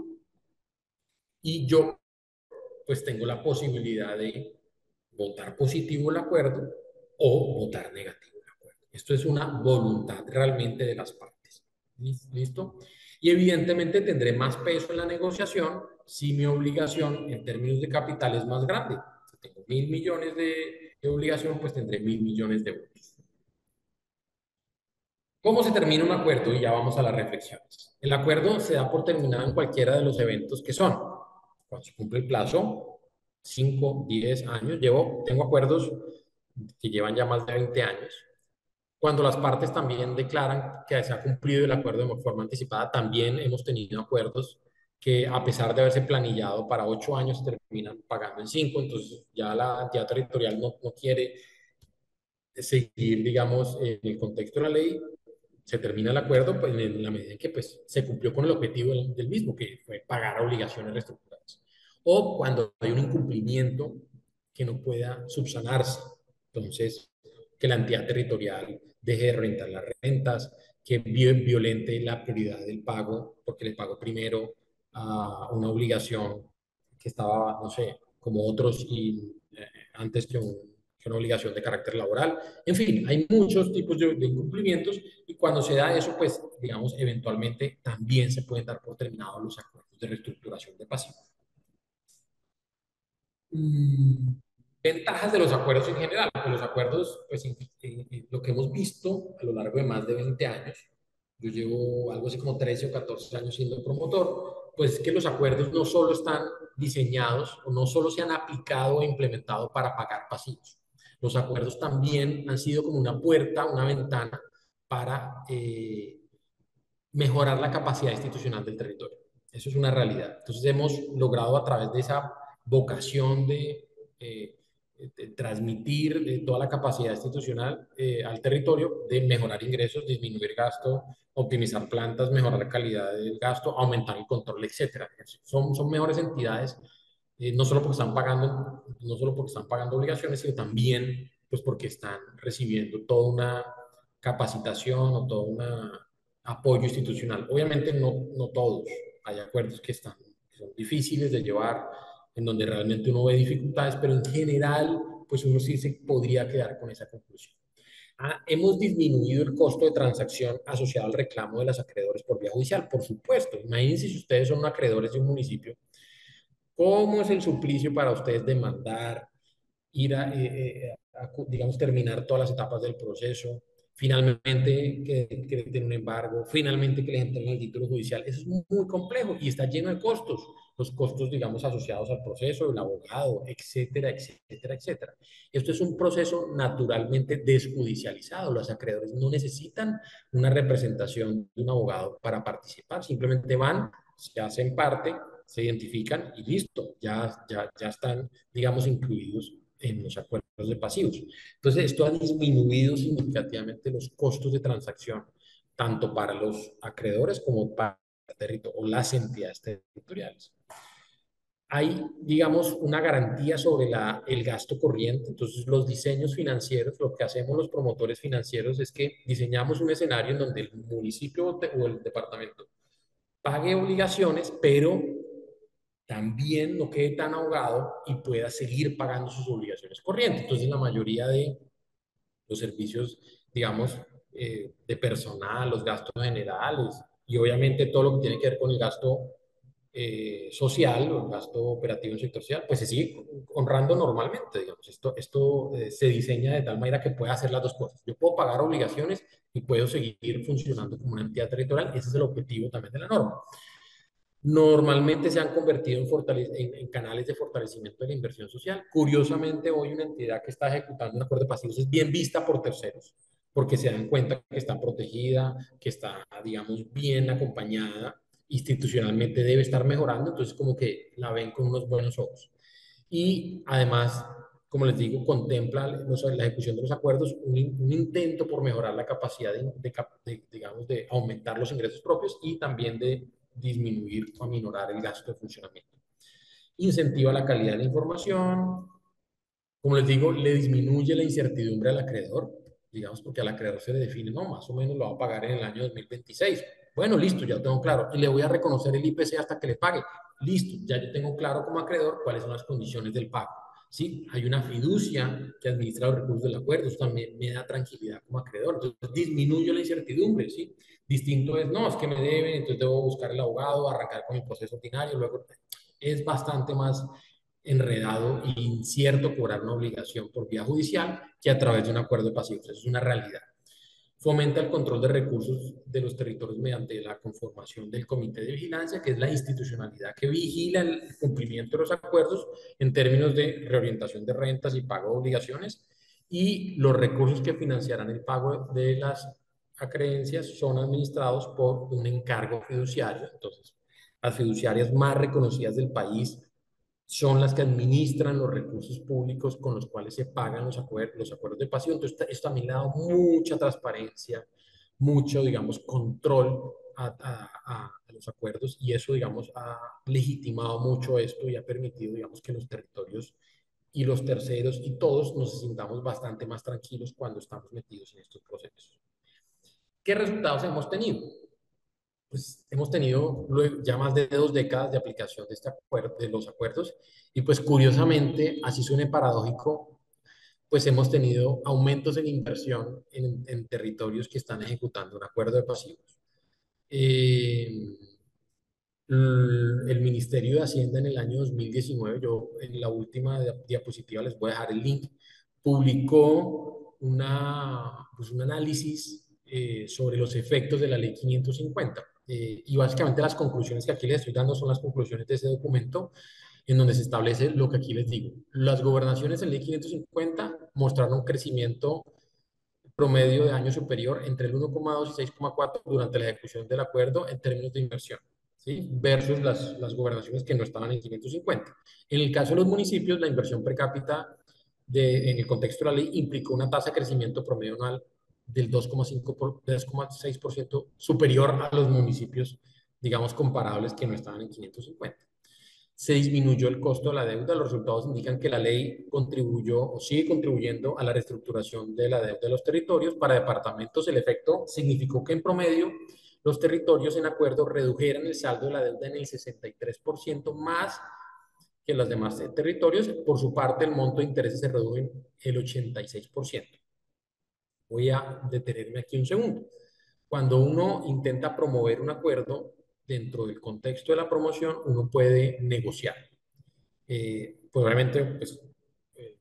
y yo pues tengo la posibilidad de votar positivo el acuerdo o votar negativo el acuerdo. Esto es una voluntad realmente de las partes. ¿Listo? Y evidentemente tendré más peso en la negociación si mi obligación en términos de capital es más grande. Si tengo 1.000 millones de obligación, pues tendré 1.000 millones de votos. ¿Cómo se termina un acuerdo? Y ya vamos a las reflexiones. El acuerdo se da por terminado en cualquiera de los eventos que son. Cuando se cumple el plazo, 5, 10 años. Tengo acuerdos que llevan ya más de 20 años. Cuando las partes también declaran que se ha cumplido el acuerdo de forma anticipada, también hemos tenido acuerdos que, a pesar de haberse planillado para 8 años, se terminan pagando en 5. Entonces ya la entidad territorial no quiere seguir, digamos, en el contexto de la ley. Se termina el acuerdo pues, en la medida en que pues, se cumplió con el objetivo del mismo, que fue pagar obligaciones reestructuradas. O cuando hay un incumplimiento que no pueda subsanarse. Entonces, que la entidad territorial deje de rentar las rentas, que violente la prioridad del pago, porque le pagó primero a una obligación que estaba, no sé, como otros, y antes que una obligación de carácter laboral. En fin, hay muchos tipos de incumplimientos y cuando se da eso, pues, digamos, eventualmente también se pueden dar por terminados los acuerdos de reestructuración de pasivos. Mm, Ventajas de los acuerdos en general. Pues los acuerdos, pues lo que hemos visto a lo largo de más de 20 años, yo llevo algo así como 13 o 14 años siendo promotor, pues que los acuerdos no solo están diseñados o no solo se han aplicado e implementado para pagar pasivos. Los acuerdos también han sido como una puerta, una ventana para mejorar la capacidad institucional del territorio. Eso es una realidad. Entonces hemos logrado a través de esa vocación de transmitir toda la capacidad institucional al territorio, de mejorar ingresos, disminuir gasto, optimizar plantas, mejorar la calidad del gasto, aumentar el control, etcétera. Son mejores entidades, no solo porque están pagando, no solo porque están pagando obligaciones, sino también pues porque están recibiendo toda una capacitación o todo un apoyo institucional. Obviamente no todos, hay acuerdos que son difíciles de llevar, en donde realmente uno ve dificultades, pero en general, pues uno sí se podría quedar con esa conclusión. Hemos disminuido el costo de transacción asociado al reclamo de los acreedores por vía judicial, por supuesto. Imagínense si ustedes son acreedores de un municipio, ¿cómo es el suplicio para ustedes demandar, ir digamos, terminar todas las etapas del proceso, finalmente que den un embargo, finalmente que les entreguen el título judicial? Eso es muy complejo y está lleno de costos, los costos, digamos, asociados al proceso, el abogado, etcétera, etcétera, etcétera. Esto es un proceso naturalmente desjudicializado. Los acreedores no necesitan una representación de un abogado para participar, simplemente van, se hacen parte, se identifican y listo, ya están, digamos, incluidos en los acuerdos de pasivos. Entonces, esto ha disminuido significativamente los costos de transacción, tanto para los acreedores como para el territorio o las entidades territoriales. Hay, digamos, una garantía sobre el gasto corriente. Entonces, los diseños financieros, lo que hacemos los promotores financieros es que diseñamos un escenario en donde el municipio o el departamento pague obligaciones, pero también no quede tan ahogado y pueda seguir pagando sus obligaciones corrientes. Entonces, la mayoría de los servicios, digamos, de personal, los gastos generales y obviamente todo lo que tiene que ver con el gasto social o el gasto operativo en el sector social, pues se sigue honrando normalmente, digamos. Esto se diseña de tal manera que pueda hacer las dos cosas. Yo puedo pagar obligaciones y puedo seguir funcionando como una entidad territorial. Ese es el objetivo también de la norma. Normalmente se han convertido en canales de fortalecimiento de la inversión social. Curiosamente, hoy una entidad que está ejecutando un acuerdo de pasivos es bien vista por terceros, porque se dan cuenta que está protegida, que está, digamos, bien acompañada, institucionalmente debe estar mejorando, entonces como que la ven con unos buenos ojos. Y además, como les digo, contempla la ejecución de los acuerdos un intento por mejorar la capacidad digamos, de aumentar los ingresos propios y también de disminuir o aminorar el gasto de funcionamiento. Incentiva la calidad de la información. Como les digo, le disminuye la incertidumbre al acreedor, digamos, porque al acreedor se le define, no, más o menos lo va a pagar en el año 2026. Bueno, listo, ya lo tengo claro. Y le voy a reconocer el IPC hasta que le pague. Listo, ya yo tengo claro como acreedor cuáles son las condiciones del pago. ¿Sí? Hay una fiducia que administra los recursos del acuerdo, eso también me da tranquilidad como acreedor. Entonces, disminuyo la incertidumbre, ¿sí? Distinto es, no, es que me deben, entonces debo buscar el abogado, arrancar con el proceso ordinario, luego es bastante más enredado e incierto cobrar una obligación por vía judicial que a través de un acuerdo de pasivos. Eso es una realidad. Fomenta el control de recursos de los territorios mediante la conformación del Comité de Vigilancia, que es la institucionalidad que vigila el cumplimiento de los acuerdos en términos de reorientación de rentas y pago de obligaciones, y los recursos que financiarán el pago de las acreencias son administrados por un encargo fiduciario. Entonces, las fiduciarias más reconocidas del país son las que administran los recursos públicos con los cuales se pagan los acuerdos de pasivo. Entonces, esto también le ha dado mucha transparencia, mucho, digamos, control a los acuerdos, y eso, digamos, ha legitimado mucho esto y ha permitido, digamos, que los territorios y los terceros y todos nos sintamos bastante más tranquilos cuando estamos metidos en estos procesos. ¿Qué resultados hemos tenido? Pues hemos tenido ya más de 2 décadas de aplicación de, de los acuerdos, y pues curiosamente, así suene paradójico, pues hemos tenido aumentos en inversión en territorios que están ejecutando un acuerdo de pasivos. El Ministerio de Hacienda en el año 2019, yo en la última diapositiva les voy a dejar el link, publicó pues un análisis sobre los efectos de la Ley 550. Y básicamente las conclusiones que aquí les estoy dando son las conclusiones de ese documento en donde se establece lo que aquí les digo. Las gobernaciones en Ley 550 mostraron un crecimiento promedio de año superior entre el 1,2 y 6,4 durante la ejecución del acuerdo en términos de inversión, ¿sí? Versus las gobernaciones que no estaban en 550. En el caso de los municipios, la inversión per cápita en el contexto de la ley implicó una tasa de crecimiento promedio anual del 2,6% superior a los municipios, digamos, comparables que no estaban en 550. Se disminuyó el costo de la deuda. Los resultados indican que la ley contribuyó o sigue contribuyendo a la reestructuración de la deuda de los territorios. Para departamentos, el efecto significó que en promedio los territorios en acuerdo redujeran el saldo de la deuda en el 63% más que los demás territorios. Por su parte, el monto de intereses se redujo en el 86%. Voy a detenerme aquí un segundo. Cuando uno intenta promover un acuerdo, dentro del contexto de la promoción, uno puede negociar. Pues obviamente, pues, eh,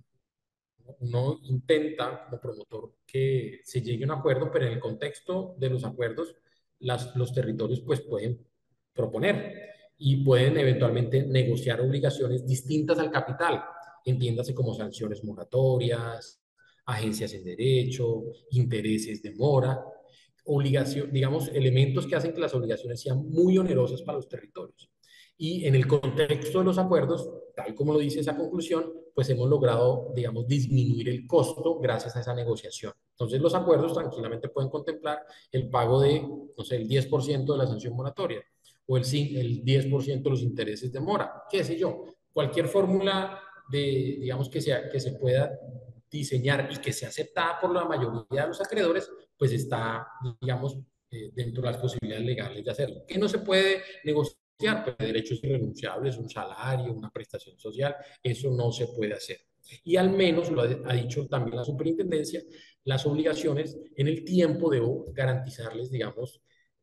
uno intenta como promotor que se llegue a un acuerdo, pero en el contexto de los acuerdos, los territorios pues pueden proponer y pueden eventualmente negociar obligaciones distintas al capital, entiéndase como sanciones moratorias, agencias en derecho, intereses de mora, obligación, digamos, elementos que hacen que las obligaciones sean muy onerosas para los territorios. Y en el contexto de los acuerdos, tal como lo dice esa conclusión, pues hemos logrado, digamos, disminuir el costo gracias a esa negociación. Entonces, los acuerdos tranquilamente pueden contemplar el pago de, no sé, el 10% de la sanción moratoria o el 10% de los intereses de mora, qué sé yo. Cualquier fórmula de, digamos, que se pueda diseñar y que sea aceptada por la mayoría de los acreedores, pues está, digamos, dentro de las posibilidades legales de hacerlo. ¿Qué no se puede negociar? Pues derechos irrenunciables, un salario, una prestación social, eso no se puede hacer. Y al menos, lo ha dicho también la superintendencia, las obligaciones en el tiempo debo garantizarles, digamos,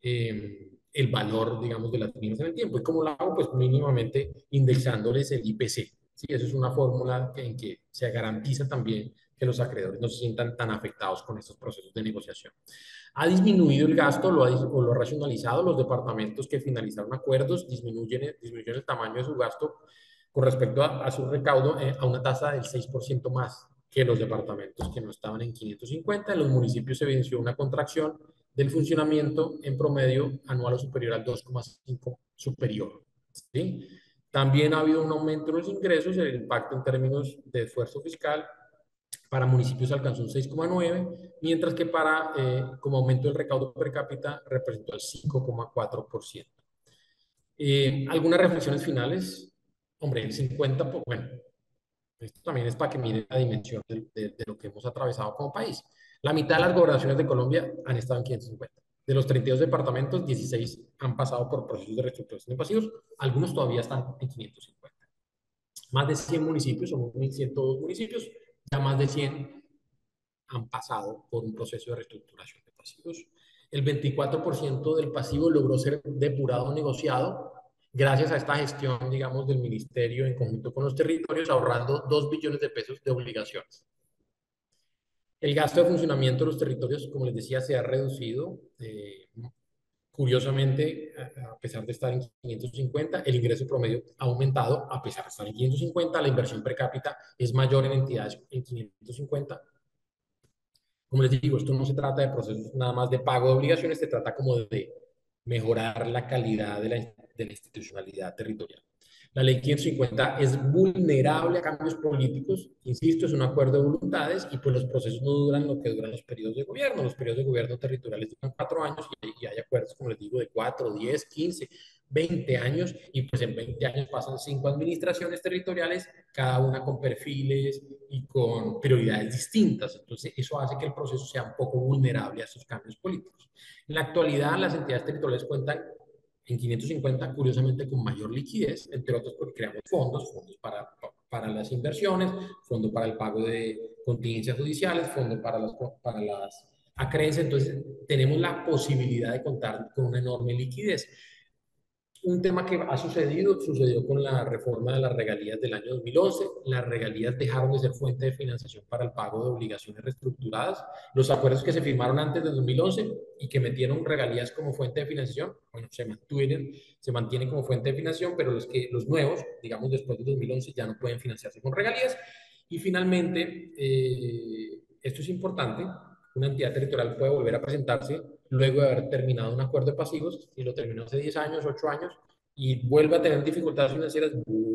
el valor, digamos, de las mismas en el tiempo. ¿Y cómo lo hago? Pues mínimamente indexándoles el IPC. ¿Sí? Eso es una fórmula en que se garantiza también que los acreedores no se sientan tan afectados con estos procesos de negociación. Ha disminuido el gasto o lo ha racionalizado. Los departamentos que finalizaron acuerdos disminuyen el tamaño de su gasto con respecto a su recaudo a una tasa del 6% más que los departamentos que no estaban en 550. En los municipios se venció una contracción del funcionamiento en promedio anual o superior al 2,5 superior. ¿Sí? También ha habido un aumento en los ingresos, el impacto en términos de esfuerzo fiscal para municipios alcanzó un 6,9, mientras que como aumento del recaudo per cápita representó el 5,4%. Algunas reflexiones finales. Hombre, el 50, bueno, esto también es para que miren la dimensión de lo que hemos atravesado como país. La mitad de las gobernaciones de Colombia han estado en 550. De los 32 departamentos, 16 han pasado por procesos de reestructuración de pasivos, algunos todavía están en 550. Más de 100 municipios, son 1.102 municipios, ya más de 100 han pasado por un proceso de reestructuración de pasivos. El 24% del pasivo logró ser depurado o negociado gracias a esta gestión, digamos, del ministerio en conjunto con los territorios, ahorrando 2 billones de pesos de obligaciones. El gasto de funcionamiento de los territorios, como les decía, se ha reducido. Curiosamente, a pesar de estar en 550, el ingreso promedio ha aumentado. A pesar de estar en 550, la inversión per cápita es mayor en entidades en 550. Como les digo, esto no se trata de procesos nada más de pago de obligaciones, se trata como de mejorar la calidad de la institucionalidad territorial. La ley 550 es vulnerable a cambios políticos, insisto, es un acuerdo de voluntades y pues los procesos no duran lo que duran los periodos de gobierno. Los periodos de gobierno territoriales duran 4 años y hay acuerdos, como les digo, de 4, 10, 15, 20 años y pues en 20 años pasan 5 administraciones territoriales, cada una con perfiles y con prioridades distintas. Entonces eso hace que el proceso sea un poco vulnerable a estos cambios políticos. En la actualidad las entidades territoriales cuentan en 550, curiosamente, con mayor liquidez, entre otros porque creamos fondos para las inversiones, fondo para el pago de contingencias judiciales, fondo para las acreencias. Entonces, tenemos la posibilidad de contar con una enorme liquidez. un tema que ha sucedió con la reforma de las regalías del año 2011. Las regalías dejaron de ser fuente de financiación para el pago de obligaciones reestructuradas. Los acuerdos que se firmaron antes de 2011 y que metieron regalías como fuente de financiación, bueno, se mantienen como fuente de financiación, pero los nuevos, digamos después de 2011, ya no pueden financiarse con regalías. Y finalmente, esto es importante, una entidad territorial puede volver a presentarse luego de haber terminado un acuerdo de pasivos, si lo terminó hace 10 años, 8 años, y vuelve a tener dificultades financieras,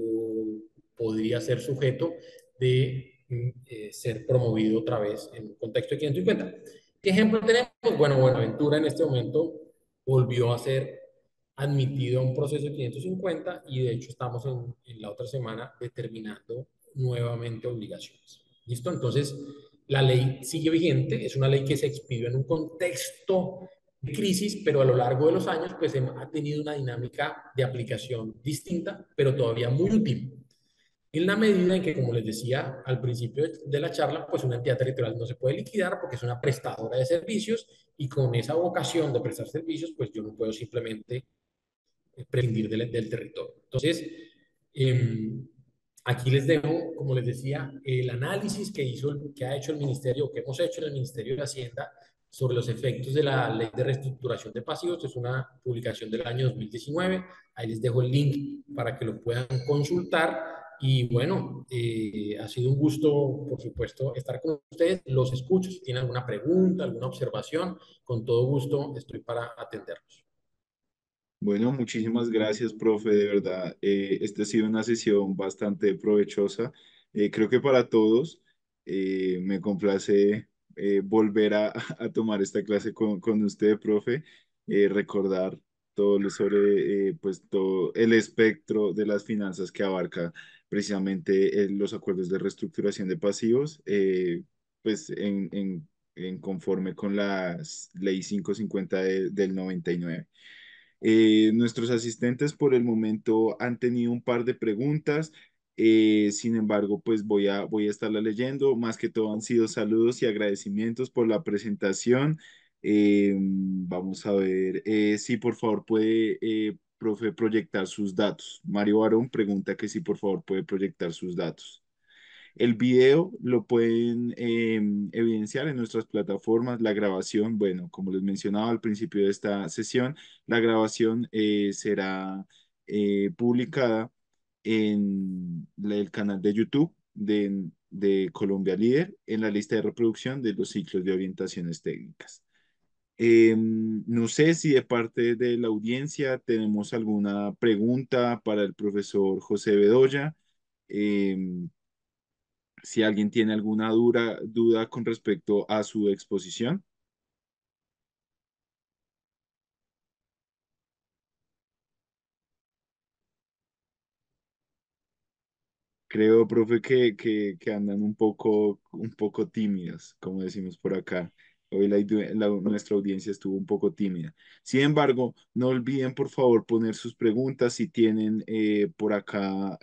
podría ser sujeto de ser promovido otra vez en un contexto de 550. ¿Qué ejemplo tenemos? Bueno, Buenaventura en este momento volvió a ser admitido a un proceso de 550 y de hecho estamos en la otra semana determinando nuevamente obligaciones. ¿Listo? Entonces, la ley sigue vigente, es una ley que se expidió en un contexto de crisis, pero a lo largo de los años pues ha tenido una dinámica de aplicación distinta, pero todavía muy útil. En la medida en que, como les decía al principio de la charla, pues una entidad territorial no se puede liquidar porque es una prestadora de servicios y con esa vocación de prestar servicios, pues yo no puedo simplemente prescindir del territorio. Entonces, eh, aquí les dejo, como les decía, el análisis que ha hecho el Ministerio, que hemos hecho en el Ministerio de Hacienda sobre los efectos de la Ley de Reestructuración de Pasivos. Es una publicación del año 2019. Ahí les dejo el link para que lo puedan consultar. Y bueno, ha sido un gusto, por supuesto, estar con ustedes. Los escucho. Si tienen alguna pregunta, alguna observación, con todo gusto estoy para atenderlos.
Bueno, muchísimas gracias, profe, de verdad. Esta ha sido una sesión bastante provechosa. Creo que para todos me complace volver a tomar esta clase con usted, profe, recordar todo lo sobre pues, todo el espectro de las finanzas que abarca precisamente los acuerdos de reestructuración de pasivos, pues en conforme con la ley 550 del 99. Nuestros asistentes por el momento han tenido un par de preguntas, sin embargo, pues voy a estarla leyendo. Más que todo han sido saludos y agradecimientos por la presentación. Vamos a ver, si por favor puede, profe, proyectar sus datos. Mario Barón pregunta que si por favor puede proyectar sus datos. El video lo pueden evidenciar en nuestras plataformas. La grabación, bueno, como les mencionaba al principio de esta sesión, la grabación será publicada en el canal de YouTube de Colombia Líder en la lista de reproducción de los ciclos de orientaciones técnicas. No sé si de parte de la audiencia tenemos alguna pregunta para el profesor José Bedoya. Em, si alguien tiene alguna duda con respecto a su exposición. Creo, profe, que andan un poco tímidas, como decimos por acá. Hoy nuestra audiencia estuvo un poco tímida. Sin embargo, no olviden, por favor, poner sus preguntas si tienen por acá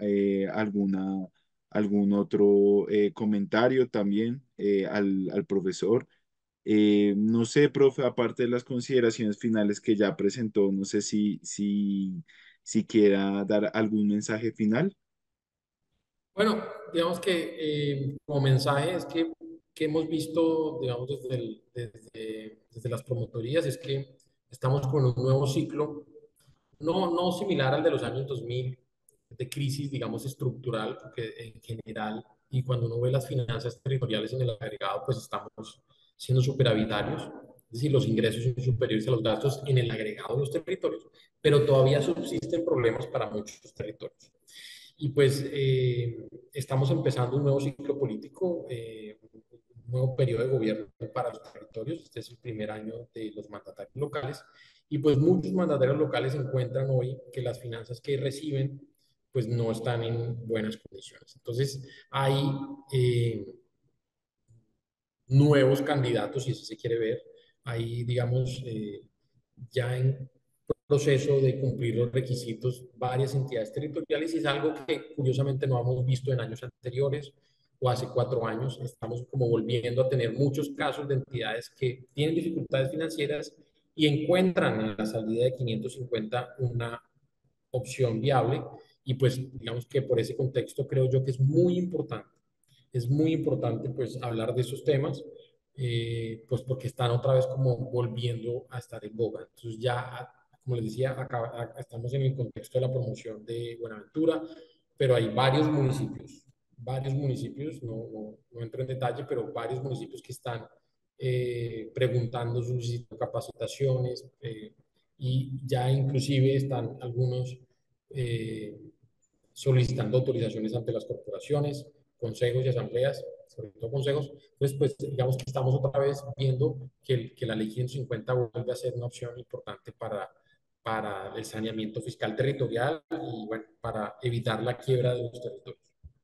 algún otro comentario también al profesor. No sé, profe, aparte de las consideraciones finales que ya presentó, no sé si quiera dar algún mensaje final.
Bueno, digamos que como mensaje es que hemos visto, digamos, desde las promotorías, es que estamos con un nuevo ciclo, no similar al de los años 2000, de crisis, digamos, estructural, porque en general, y cuando uno ve las finanzas territoriales en el agregado, pues estamos siendo superavitarios, es decir, los ingresos son superiores a los gastos en el agregado de los territorios, pero todavía subsisten problemas para muchos territorios. Y pues estamos empezando un nuevo ciclo político, un nuevo periodo de gobierno para los territorios. Este es el primer año de los mandatarios locales. Y pues muchos mandatarios locales encuentran hoy que las finanzas que reciben pues no están en buenas condiciones. Entonces hay nuevos candidatos, si así se quiere ver. Hay, digamos, ya en proceso de cumplir los requisitos varias entidades territoriales y es algo que curiosamente no hemos visto en años anteriores o hace 4 años. Estamos como volviendo a tener muchos casos de entidades que tienen dificultades financieras y encuentran en la salida de 550 opción viable. Y pues digamos que por ese contexto creo yo que es muy importante pues hablar de esos temas, pues porque están otra vez como volviendo a estar en boga. Entonces ya, como les decía, acá estamos en el contexto de la promoción de Buenaventura, pero hay varios municipios, no entro en detalle, pero varios municipios que están preguntando, solicitando capacitaciones, y ya inclusive están algunos eh, solicitando autorizaciones ante las corporaciones, consejos y asambleas, sobre todo consejos. Entonces, pues digamos que estamos otra vez viendo que la ley 150 vuelve a ser una opción importante para el saneamiento fiscal territorial y bueno, para evitar la quiebra de los territorios.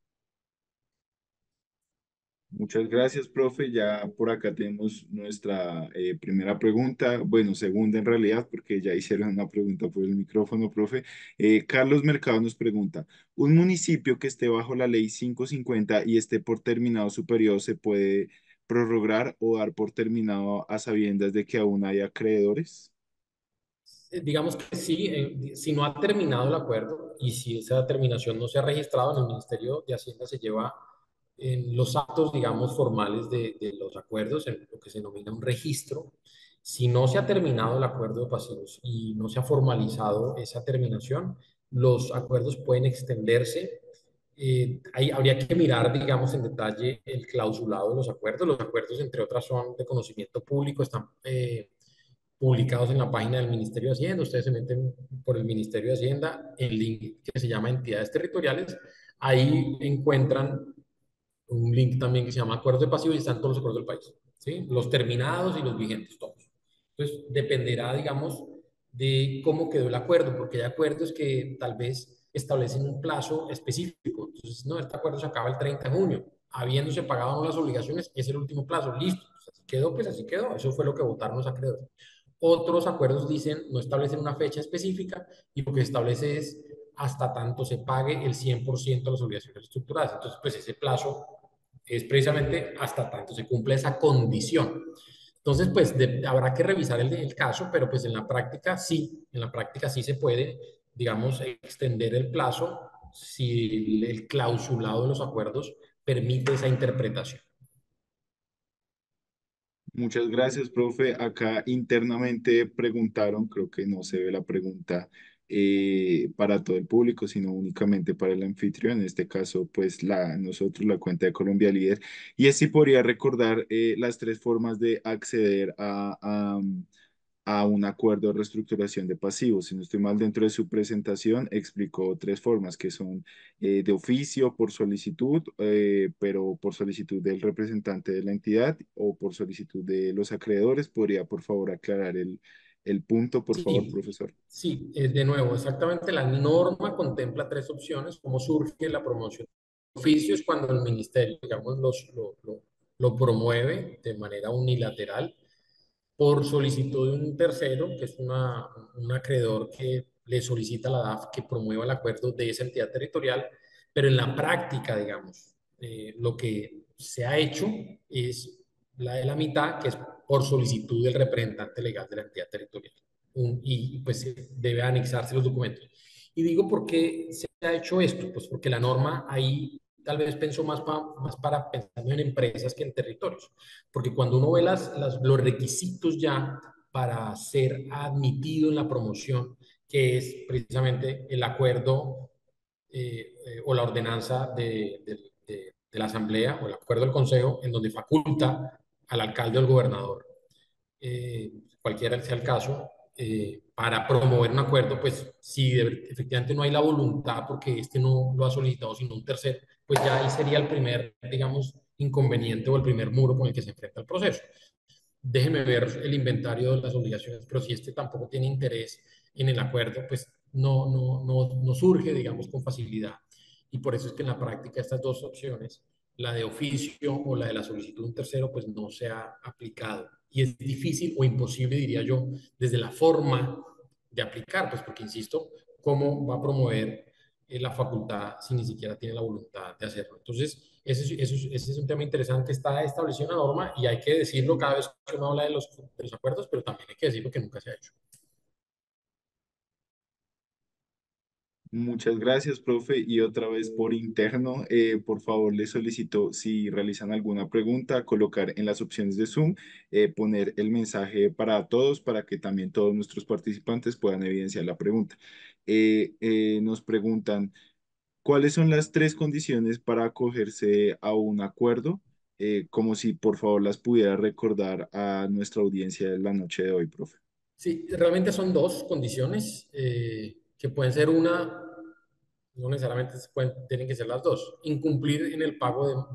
Muchas gracias, profe. Ya por acá tenemos nuestra primera pregunta, bueno, segunda en realidad, porque ya hicieron una pregunta por el micrófono, profe. Carlos Mercado nos pregunta, ¿un municipio que esté bajo la ley 550 y esté por terminado su periodo se puede prorrogar o dar por terminado a sabiendas de que aún hay acreedores?
Digamos que sí, si no ha terminado el acuerdo y si esa terminación no se ha registrado en el Ministerio de Hacienda, se lleva en los actos, digamos, formales de los acuerdos, en lo que se denomina un registro. Si no se ha terminado el acuerdo de pasivos y no se ha formalizado esa terminación, los acuerdos pueden extenderse. Habría que mirar, digamos, en detalle el clausulado de los acuerdos. Los acuerdos, entre otras, son de conocimiento público, están publicados en la página del Ministerio de Hacienda. Ustedes se meten por el Ministerio de Hacienda, el link que se llama entidades territoriales. Ahí encuentran un link también que se llama acuerdos de pasivos y están todos los acuerdos del país, ¿sí? Los terminados y los vigentes, todos. Entonces, dependerá, digamos, de cómo quedó el acuerdo, porque hay acuerdos que tal vez establecen un plazo específico. Entonces, no, este acuerdo se acaba el 30 de junio. Habiéndose pagado no las obligaciones, es el último plazo, listo. Pues así quedó, pues así quedó. Eso fue lo que votaron los acreedores. Otros acuerdos dicen, no establecen una fecha específica y lo que establece es hasta tanto se pague el 100% de las obligaciones estructuradas. Entonces, pues ese plazo es precisamente hasta tanto se cumple esa condición. Entonces, pues habrá que revisar el caso, pero pues en la práctica sí se puede, digamos, extender el plazo si el clausulado de los acuerdos permite esa interpretación.
Muchas gracias, profe. Acá internamente preguntaron, creo que no se ve la pregunta para todo el público, sino únicamente para el anfitrión, en este caso, pues nosotros, la cuenta de Colombia Líder, y así podría recordar las tres formas de acceder a un acuerdo de reestructuración de pasivos. Si no estoy mal, dentro de su presentación explicó tres formas que son de oficio, por solicitud, pero por solicitud del representante de la entidad o por solicitud de los acreedores. ¿Podría, por favor, aclarar el punto, por favor,
Sí,
profesor?
sí, de nuevo, exactamente la norma contempla tres opciones. ¿Cómo surge la promoción de oficios? Cuando el ministerio, digamos, lo promueve de manera unilateral por solicitud de un tercero, que es un acreedor que le solicita a la DAF que promueva el acuerdo de esa entidad territorial, pero en la práctica, digamos, lo que se ha hecho es la de la mitad, que es por solicitud del representante legal de la entidad territorial. Y pues debe anexarse los documentos. Y digo, ¿por qué se ha hecho esto? Pues porque la norma ahí tal vez pensó más para pensando en empresas que en territorios. Porque cuando uno ve los requisitos ya para ser admitido en la promoción, que es precisamente el acuerdo o la ordenanza de la Asamblea o el acuerdo del Consejo, en donde faculta al alcalde o al gobernador, cualquiera sea el caso, para promover un acuerdo, pues si efectivamente no hay la voluntad, porque este no lo ha solicitado, sino un tercero, pues ya ahí sería el primer, digamos, inconveniente o el primer muro con el que se enfrenta el proceso. Déjeme ver el inventario de las obligaciones, pero si este tampoco tiene interés en el acuerdo, pues no surge, digamos, con facilidad. Y por eso es que en la práctica estas dos opciones, la de oficio o la de la solicitud de un tercero, pues no se ha aplicado. Y es difícil o imposible, diría yo, desde la forma de aplicar, pues porque, insisto, ¿cómo va a promover la facultad si ni siquiera tiene la voluntad de hacerlo? Entonces, ese es un tema interesante. Está establecida una norma y hay que decirlo cada vez que uno habla de los acuerdos, pero también hay que decirlo que nunca se ha hecho.
Muchas gracias, profe. Y otra vez por interno, por favor, les solicito si realizan alguna pregunta, colocar en las opciones de Zoom, poner el mensaje para todos para que también todos nuestros participantes puedan evidenciar la pregunta. Nos preguntan, ¿cuáles son las tres condiciones para acogerse a un acuerdo? Como si por favor las pudiera recordar a nuestra audiencia de la noche de hoy, profe.
Sí, realmente son dos condiciones que pueden ser una, no necesariamente tienen que ser las dos. Incumplir en el pago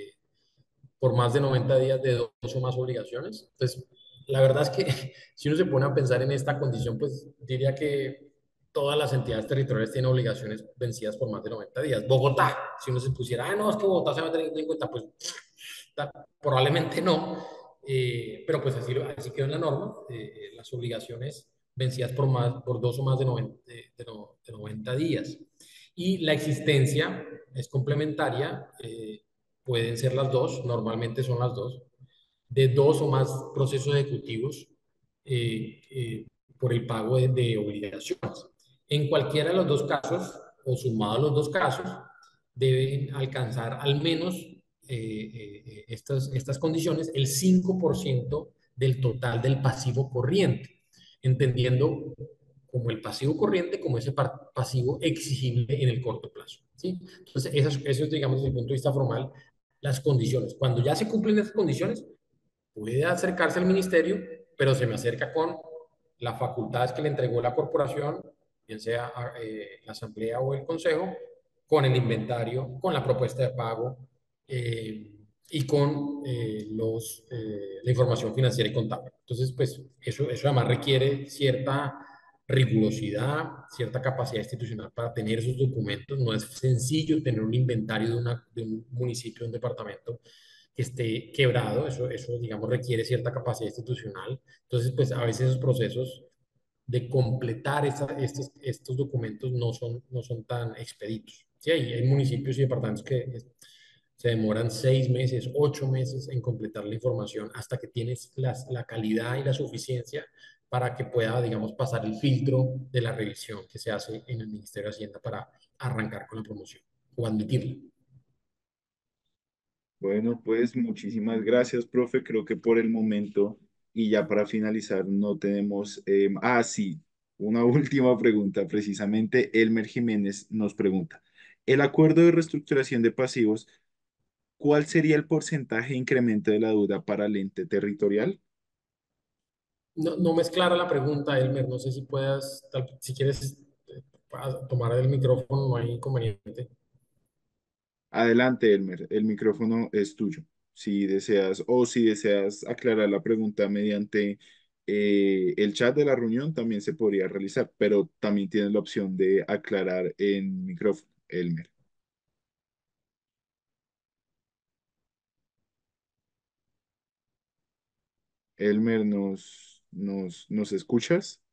por más de 90 días de dos o más obligaciones. Entonces, la verdad es que si uno se pone a pensar en esta condición, pues diría que todas las entidades territoriales tienen obligaciones vencidas por más de 90 días. Bogotá, si uno se pusiera, ah, no, es que Bogotá se va a tener en cuenta, pues probablemente no, pero pues así quedó en la norma, las obligaciones vencidas por dos o más de 90 días. Y la existencia es complementaria, pueden ser las dos, normalmente son las dos, de dos o más procesos ejecutivos eh, eh, por el pago de obligaciones. En cualquiera de los dos casos, o sumado los dos casos, deben alcanzar al menos estas condiciones, el 5% del total del pasivo corriente, entendiendo como el pasivo corriente, como ese pasivo exigible en el corto plazo. ¿Sí? Entonces, eso es, digamos, desde el punto de vista formal, las condiciones. Cuando ya se cumplen esas condiciones, puede acercarse al ministerio, pero se me acerca con las facultades que le entregó la corporación, bien sea la asamblea o el consejo, con el inventario, con la propuesta de pago y con la información financiera y contable. Entonces, pues eso además requiere cierta rigurosidad, cierta capacidad institucional para tener esos documentos. No es sencillo tener un inventario de un municipio, de un departamento que esté quebrado, eso, digamos, requiere cierta capacidad institucional. Entonces, pues a veces esos procesos de completar estos documentos no son tan expeditos. Sí, hay municipios y departamentos que se demoran 6 meses, 8 meses en completar la información hasta que tienes la calidad y la suficiencia para que pueda, digamos, pasar el filtro de la revisión que se hace en el Ministerio de Hacienda para arrancar con la promoción o admitirla.
Bueno, pues muchísimas gracias, profe. Creo que por el momento y ya para finalizar no tenemos... sí, una última pregunta. Precisamente Elmer Jiménez nos pregunta, ¿el acuerdo de reestructuración de pasivos, cuál sería el porcentaje de incremento de la deuda para el ente territorial?
No me es clara la pregunta, Elmer. No sé si puedas, si quieres tomar el micrófono, no hay inconveniente.
Adelante, Elmer, el micrófono es tuyo. Si deseas o si deseas aclarar la pregunta mediante el chat de la reunión, también se podría realizar, pero también tienes la opción de aclarar en micrófono, Elmer. Elmer, ¿nos escuchas?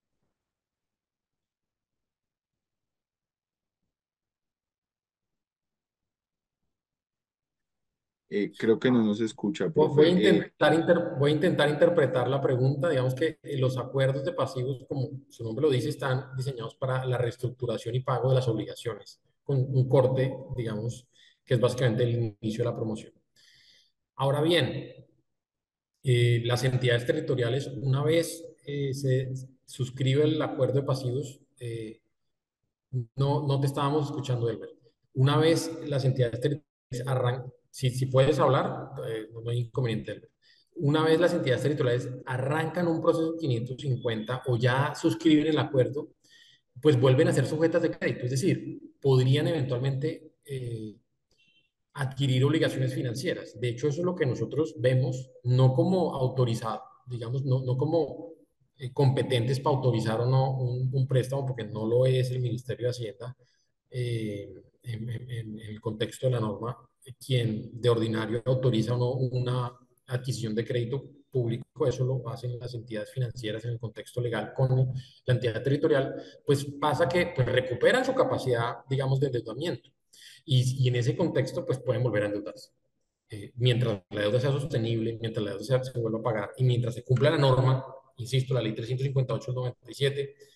Creo que no nos escucha,
Voy a
profe.
voy a intentar interpretar la pregunta. Digamos que los acuerdos de pasivos, como su nombre lo dice, están diseñados para la reestructuración y pago de las obligaciones, con un corte, digamos, que es básicamente el inicio de la promoción. Ahora bien, las entidades territoriales, una vez se suscribe el acuerdo de pasivos, no te estábamos escuchando, Elber. Una vez las entidades territoriales arrancan, si puedes hablar, no hay inconveniente, Elber. Una vez las entidades territoriales arrancan un proceso 550 o ya suscriben el acuerdo, pues vuelven a ser sujetas de crédito. Es decir, podrían eventualmente adquirir obligaciones financieras. De hecho, eso es lo que nosotros vemos, no como autorizado, digamos, no como competentes para autorizar o no un préstamo, porque no lo es el Ministerio de Hacienda en el contexto de la norma, quien de ordinario autoriza o no una adquisición de crédito público, eso lo hacen las entidades financieras en el contexto legal con la entidad territorial, pues pasa que pues, recuperan su capacidad, digamos, de endeudamiento. Y en ese contexto, pues pueden volver a endeudarse. Mientras la deuda sea sostenible, mientras la deuda se vuelva a pagar y mientras se cumpla la norma, insisto, la ley 358 del 97,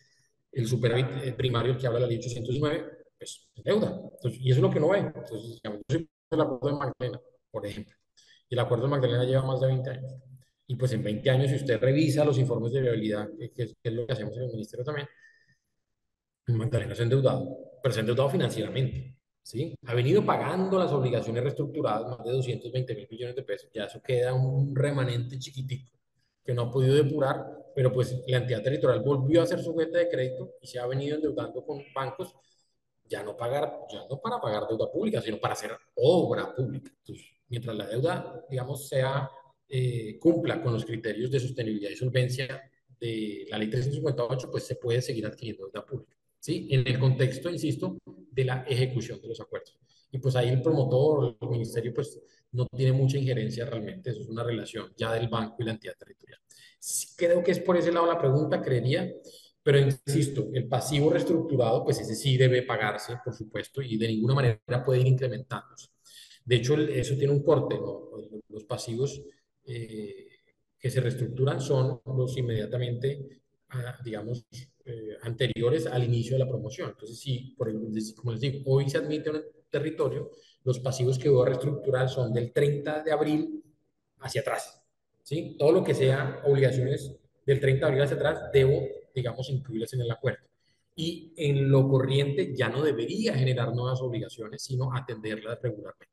el superávit primario, el que habla la ley 809, pues es deuda. Entonces, y eso es lo que uno ve. Entonces, digamos, yo soy del acuerdo de Magdalena, por ejemplo, y el acuerdo de Magdalena lleva más de 20 años. Y pues en 20 años, si usted revisa los informes de viabilidad, que es lo que hacemos en el ministerio también, Magdalena se ha endeudado, pero se ha endeudado financieramente, ¿sí? Ha venido pagando las obligaciones reestructuradas, más de 220.000 millones de pesos. Ya eso queda un remanente chiquitico que no ha podido depurar, pero pues la entidad territorial volvió a ser sujeta de crédito y se ha venido endeudando con bancos, ya no para pagar deuda pública, sino para hacer obra pública. Entonces, mientras la deuda, digamos, cumpla con los criterios de sostenibilidad y solvencia de la ley 358, pues se puede seguir adquiriendo deuda pública. ¿Sí? En el contexto, insisto, de la ejecución de los acuerdos. Y pues ahí el promotor, el ministerio, pues no tiene mucha injerencia realmente, eso es una relación ya del banco y la entidad territorial. Sí, creo que es por ese lado la pregunta, creería, pero insisto, el pasivo reestructurado, pues ese sí debe pagarse, por supuesto, y de ninguna manera puede ir incrementándose. De hecho, eso tiene un corte, ¿no? Los pasivos eh, que se reestructuran son los inmediatamente, digamos, anteriores al inicio de la promoción. Entonces, sí, como les digo, hoy se admite en un territorio, los pasivos que voy a reestructurar son del 30 de abril hacia atrás. ¿Sí? Todo lo que sea obligaciones del 30 de abril hacia atrás, debo, digamos, incluirlas en el acuerdo. Y en lo corriente ya no debería generar nuevas obligaciones, sino atenderlas regularmente.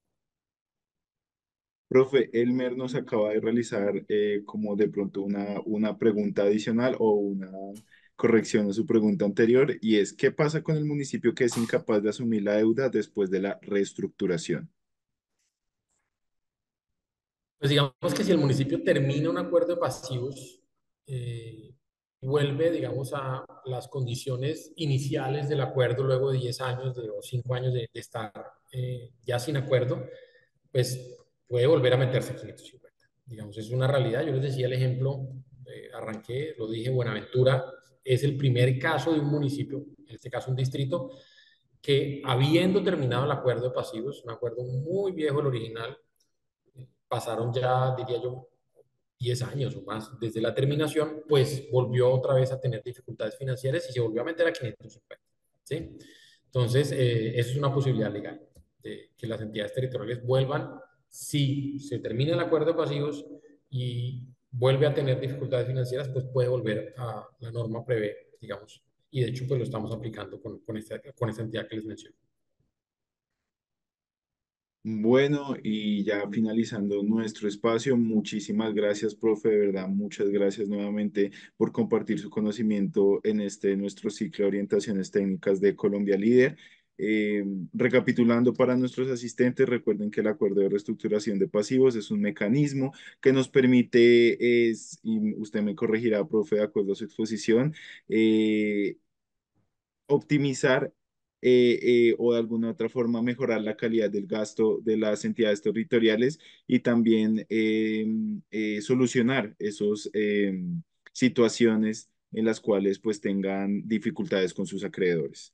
Profe, Elmer nos acaba de realizar como de pronto una pregunta adicional o una corrección a su pregunta anterior, y es, ¿qué pasa con el municipio que es incapaz de asumir la deuda después de la reestructuración?
Pues digamos que si el municipio termina un acuerdo de pasivos, vuelve, digamos, a las condiciones iniciales del acuerdo luego de 10 años o 5 años de estar ya sin acuerdo, pues puede volver a meterse 550. Digamos, es una realidad. Yo les decía el ejemplo, arranqué, lo dije, Buenaventura es el primer caso de un municipio, en este caso un distrito, que habiendo terminado el acuerdo de pasivos, un acuerdo muy viejo, el original, pasaron ya, diría yo, 10 años o más desde la terminación, pues volvió otra vez a tener dificultades financieras y se volvió a meter a 550. ¿Sí? Entonces, eso es una posibilidad legal, de que las entidades territoriales vuelvan, si se termina el acuerdo de pasivos y vuelve a tener dificultades financieras, pues puede volver a la norma prevé, digamos, y de hecho pues lo estamos aplicando con esta entidad que les menciono.
Bueno, y ya finalizando nuestro espacio, muchísimas gracias, profe, de verdad, muchas gracias nuevamente por compartir su conocimiento en este nuestro ciclo de orientaciones técnicas de Colombia Líder. Recapitulando para nuestros asistentes, recuerden que el acuerdo de reestructuración de pasivos es un mecanismo que nos permite, y usted me corregirá, profe, de acuerdo a su exposición, optimizar o de alguna otra forma mejorar la calidad del gasto de las entidades territoriales y también solucionar esos situaciones en las cuales pues tengan dificultades con sus acreedores.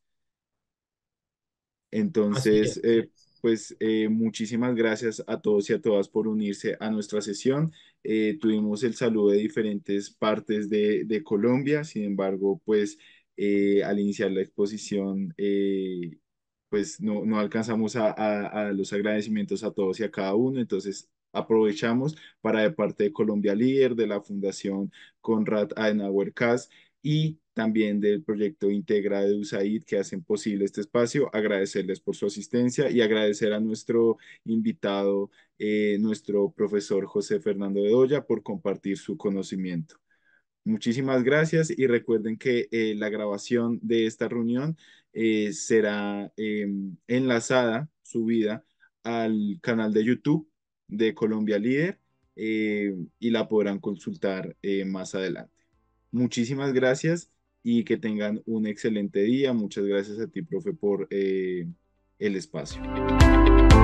Así
Entonces,
es, así es.
pues muchísimas gracias a todos y a todas por unirse a nuestra sesión. Tuvimos el saludo de diferentes partes de Colombia, sin embargo, pues al iniciar la exposición, pues no alcanzamos a los agradecimientos a todos y a cada uno, entonces aprovechamos para de parte de Colombia Líder, de la Fundación Konrad Adenauer Cas y también del proyecto Integra de USAID que hacen posible este espacio, agradecerles por su asistencia y agradecer a nuestro invitado, nuestro profesor José Fernando Bedoya, por compartir su conocimiento. Muchísimas gracias y recuerden que la grabación de esta reunión será enlazada, subida al canal de YouTube de Colombia Líder y la podrán consultar más adelante. Muchísimas gracias y que tengan un excelente día. Muchas gracias a ti, profe, por el espacio.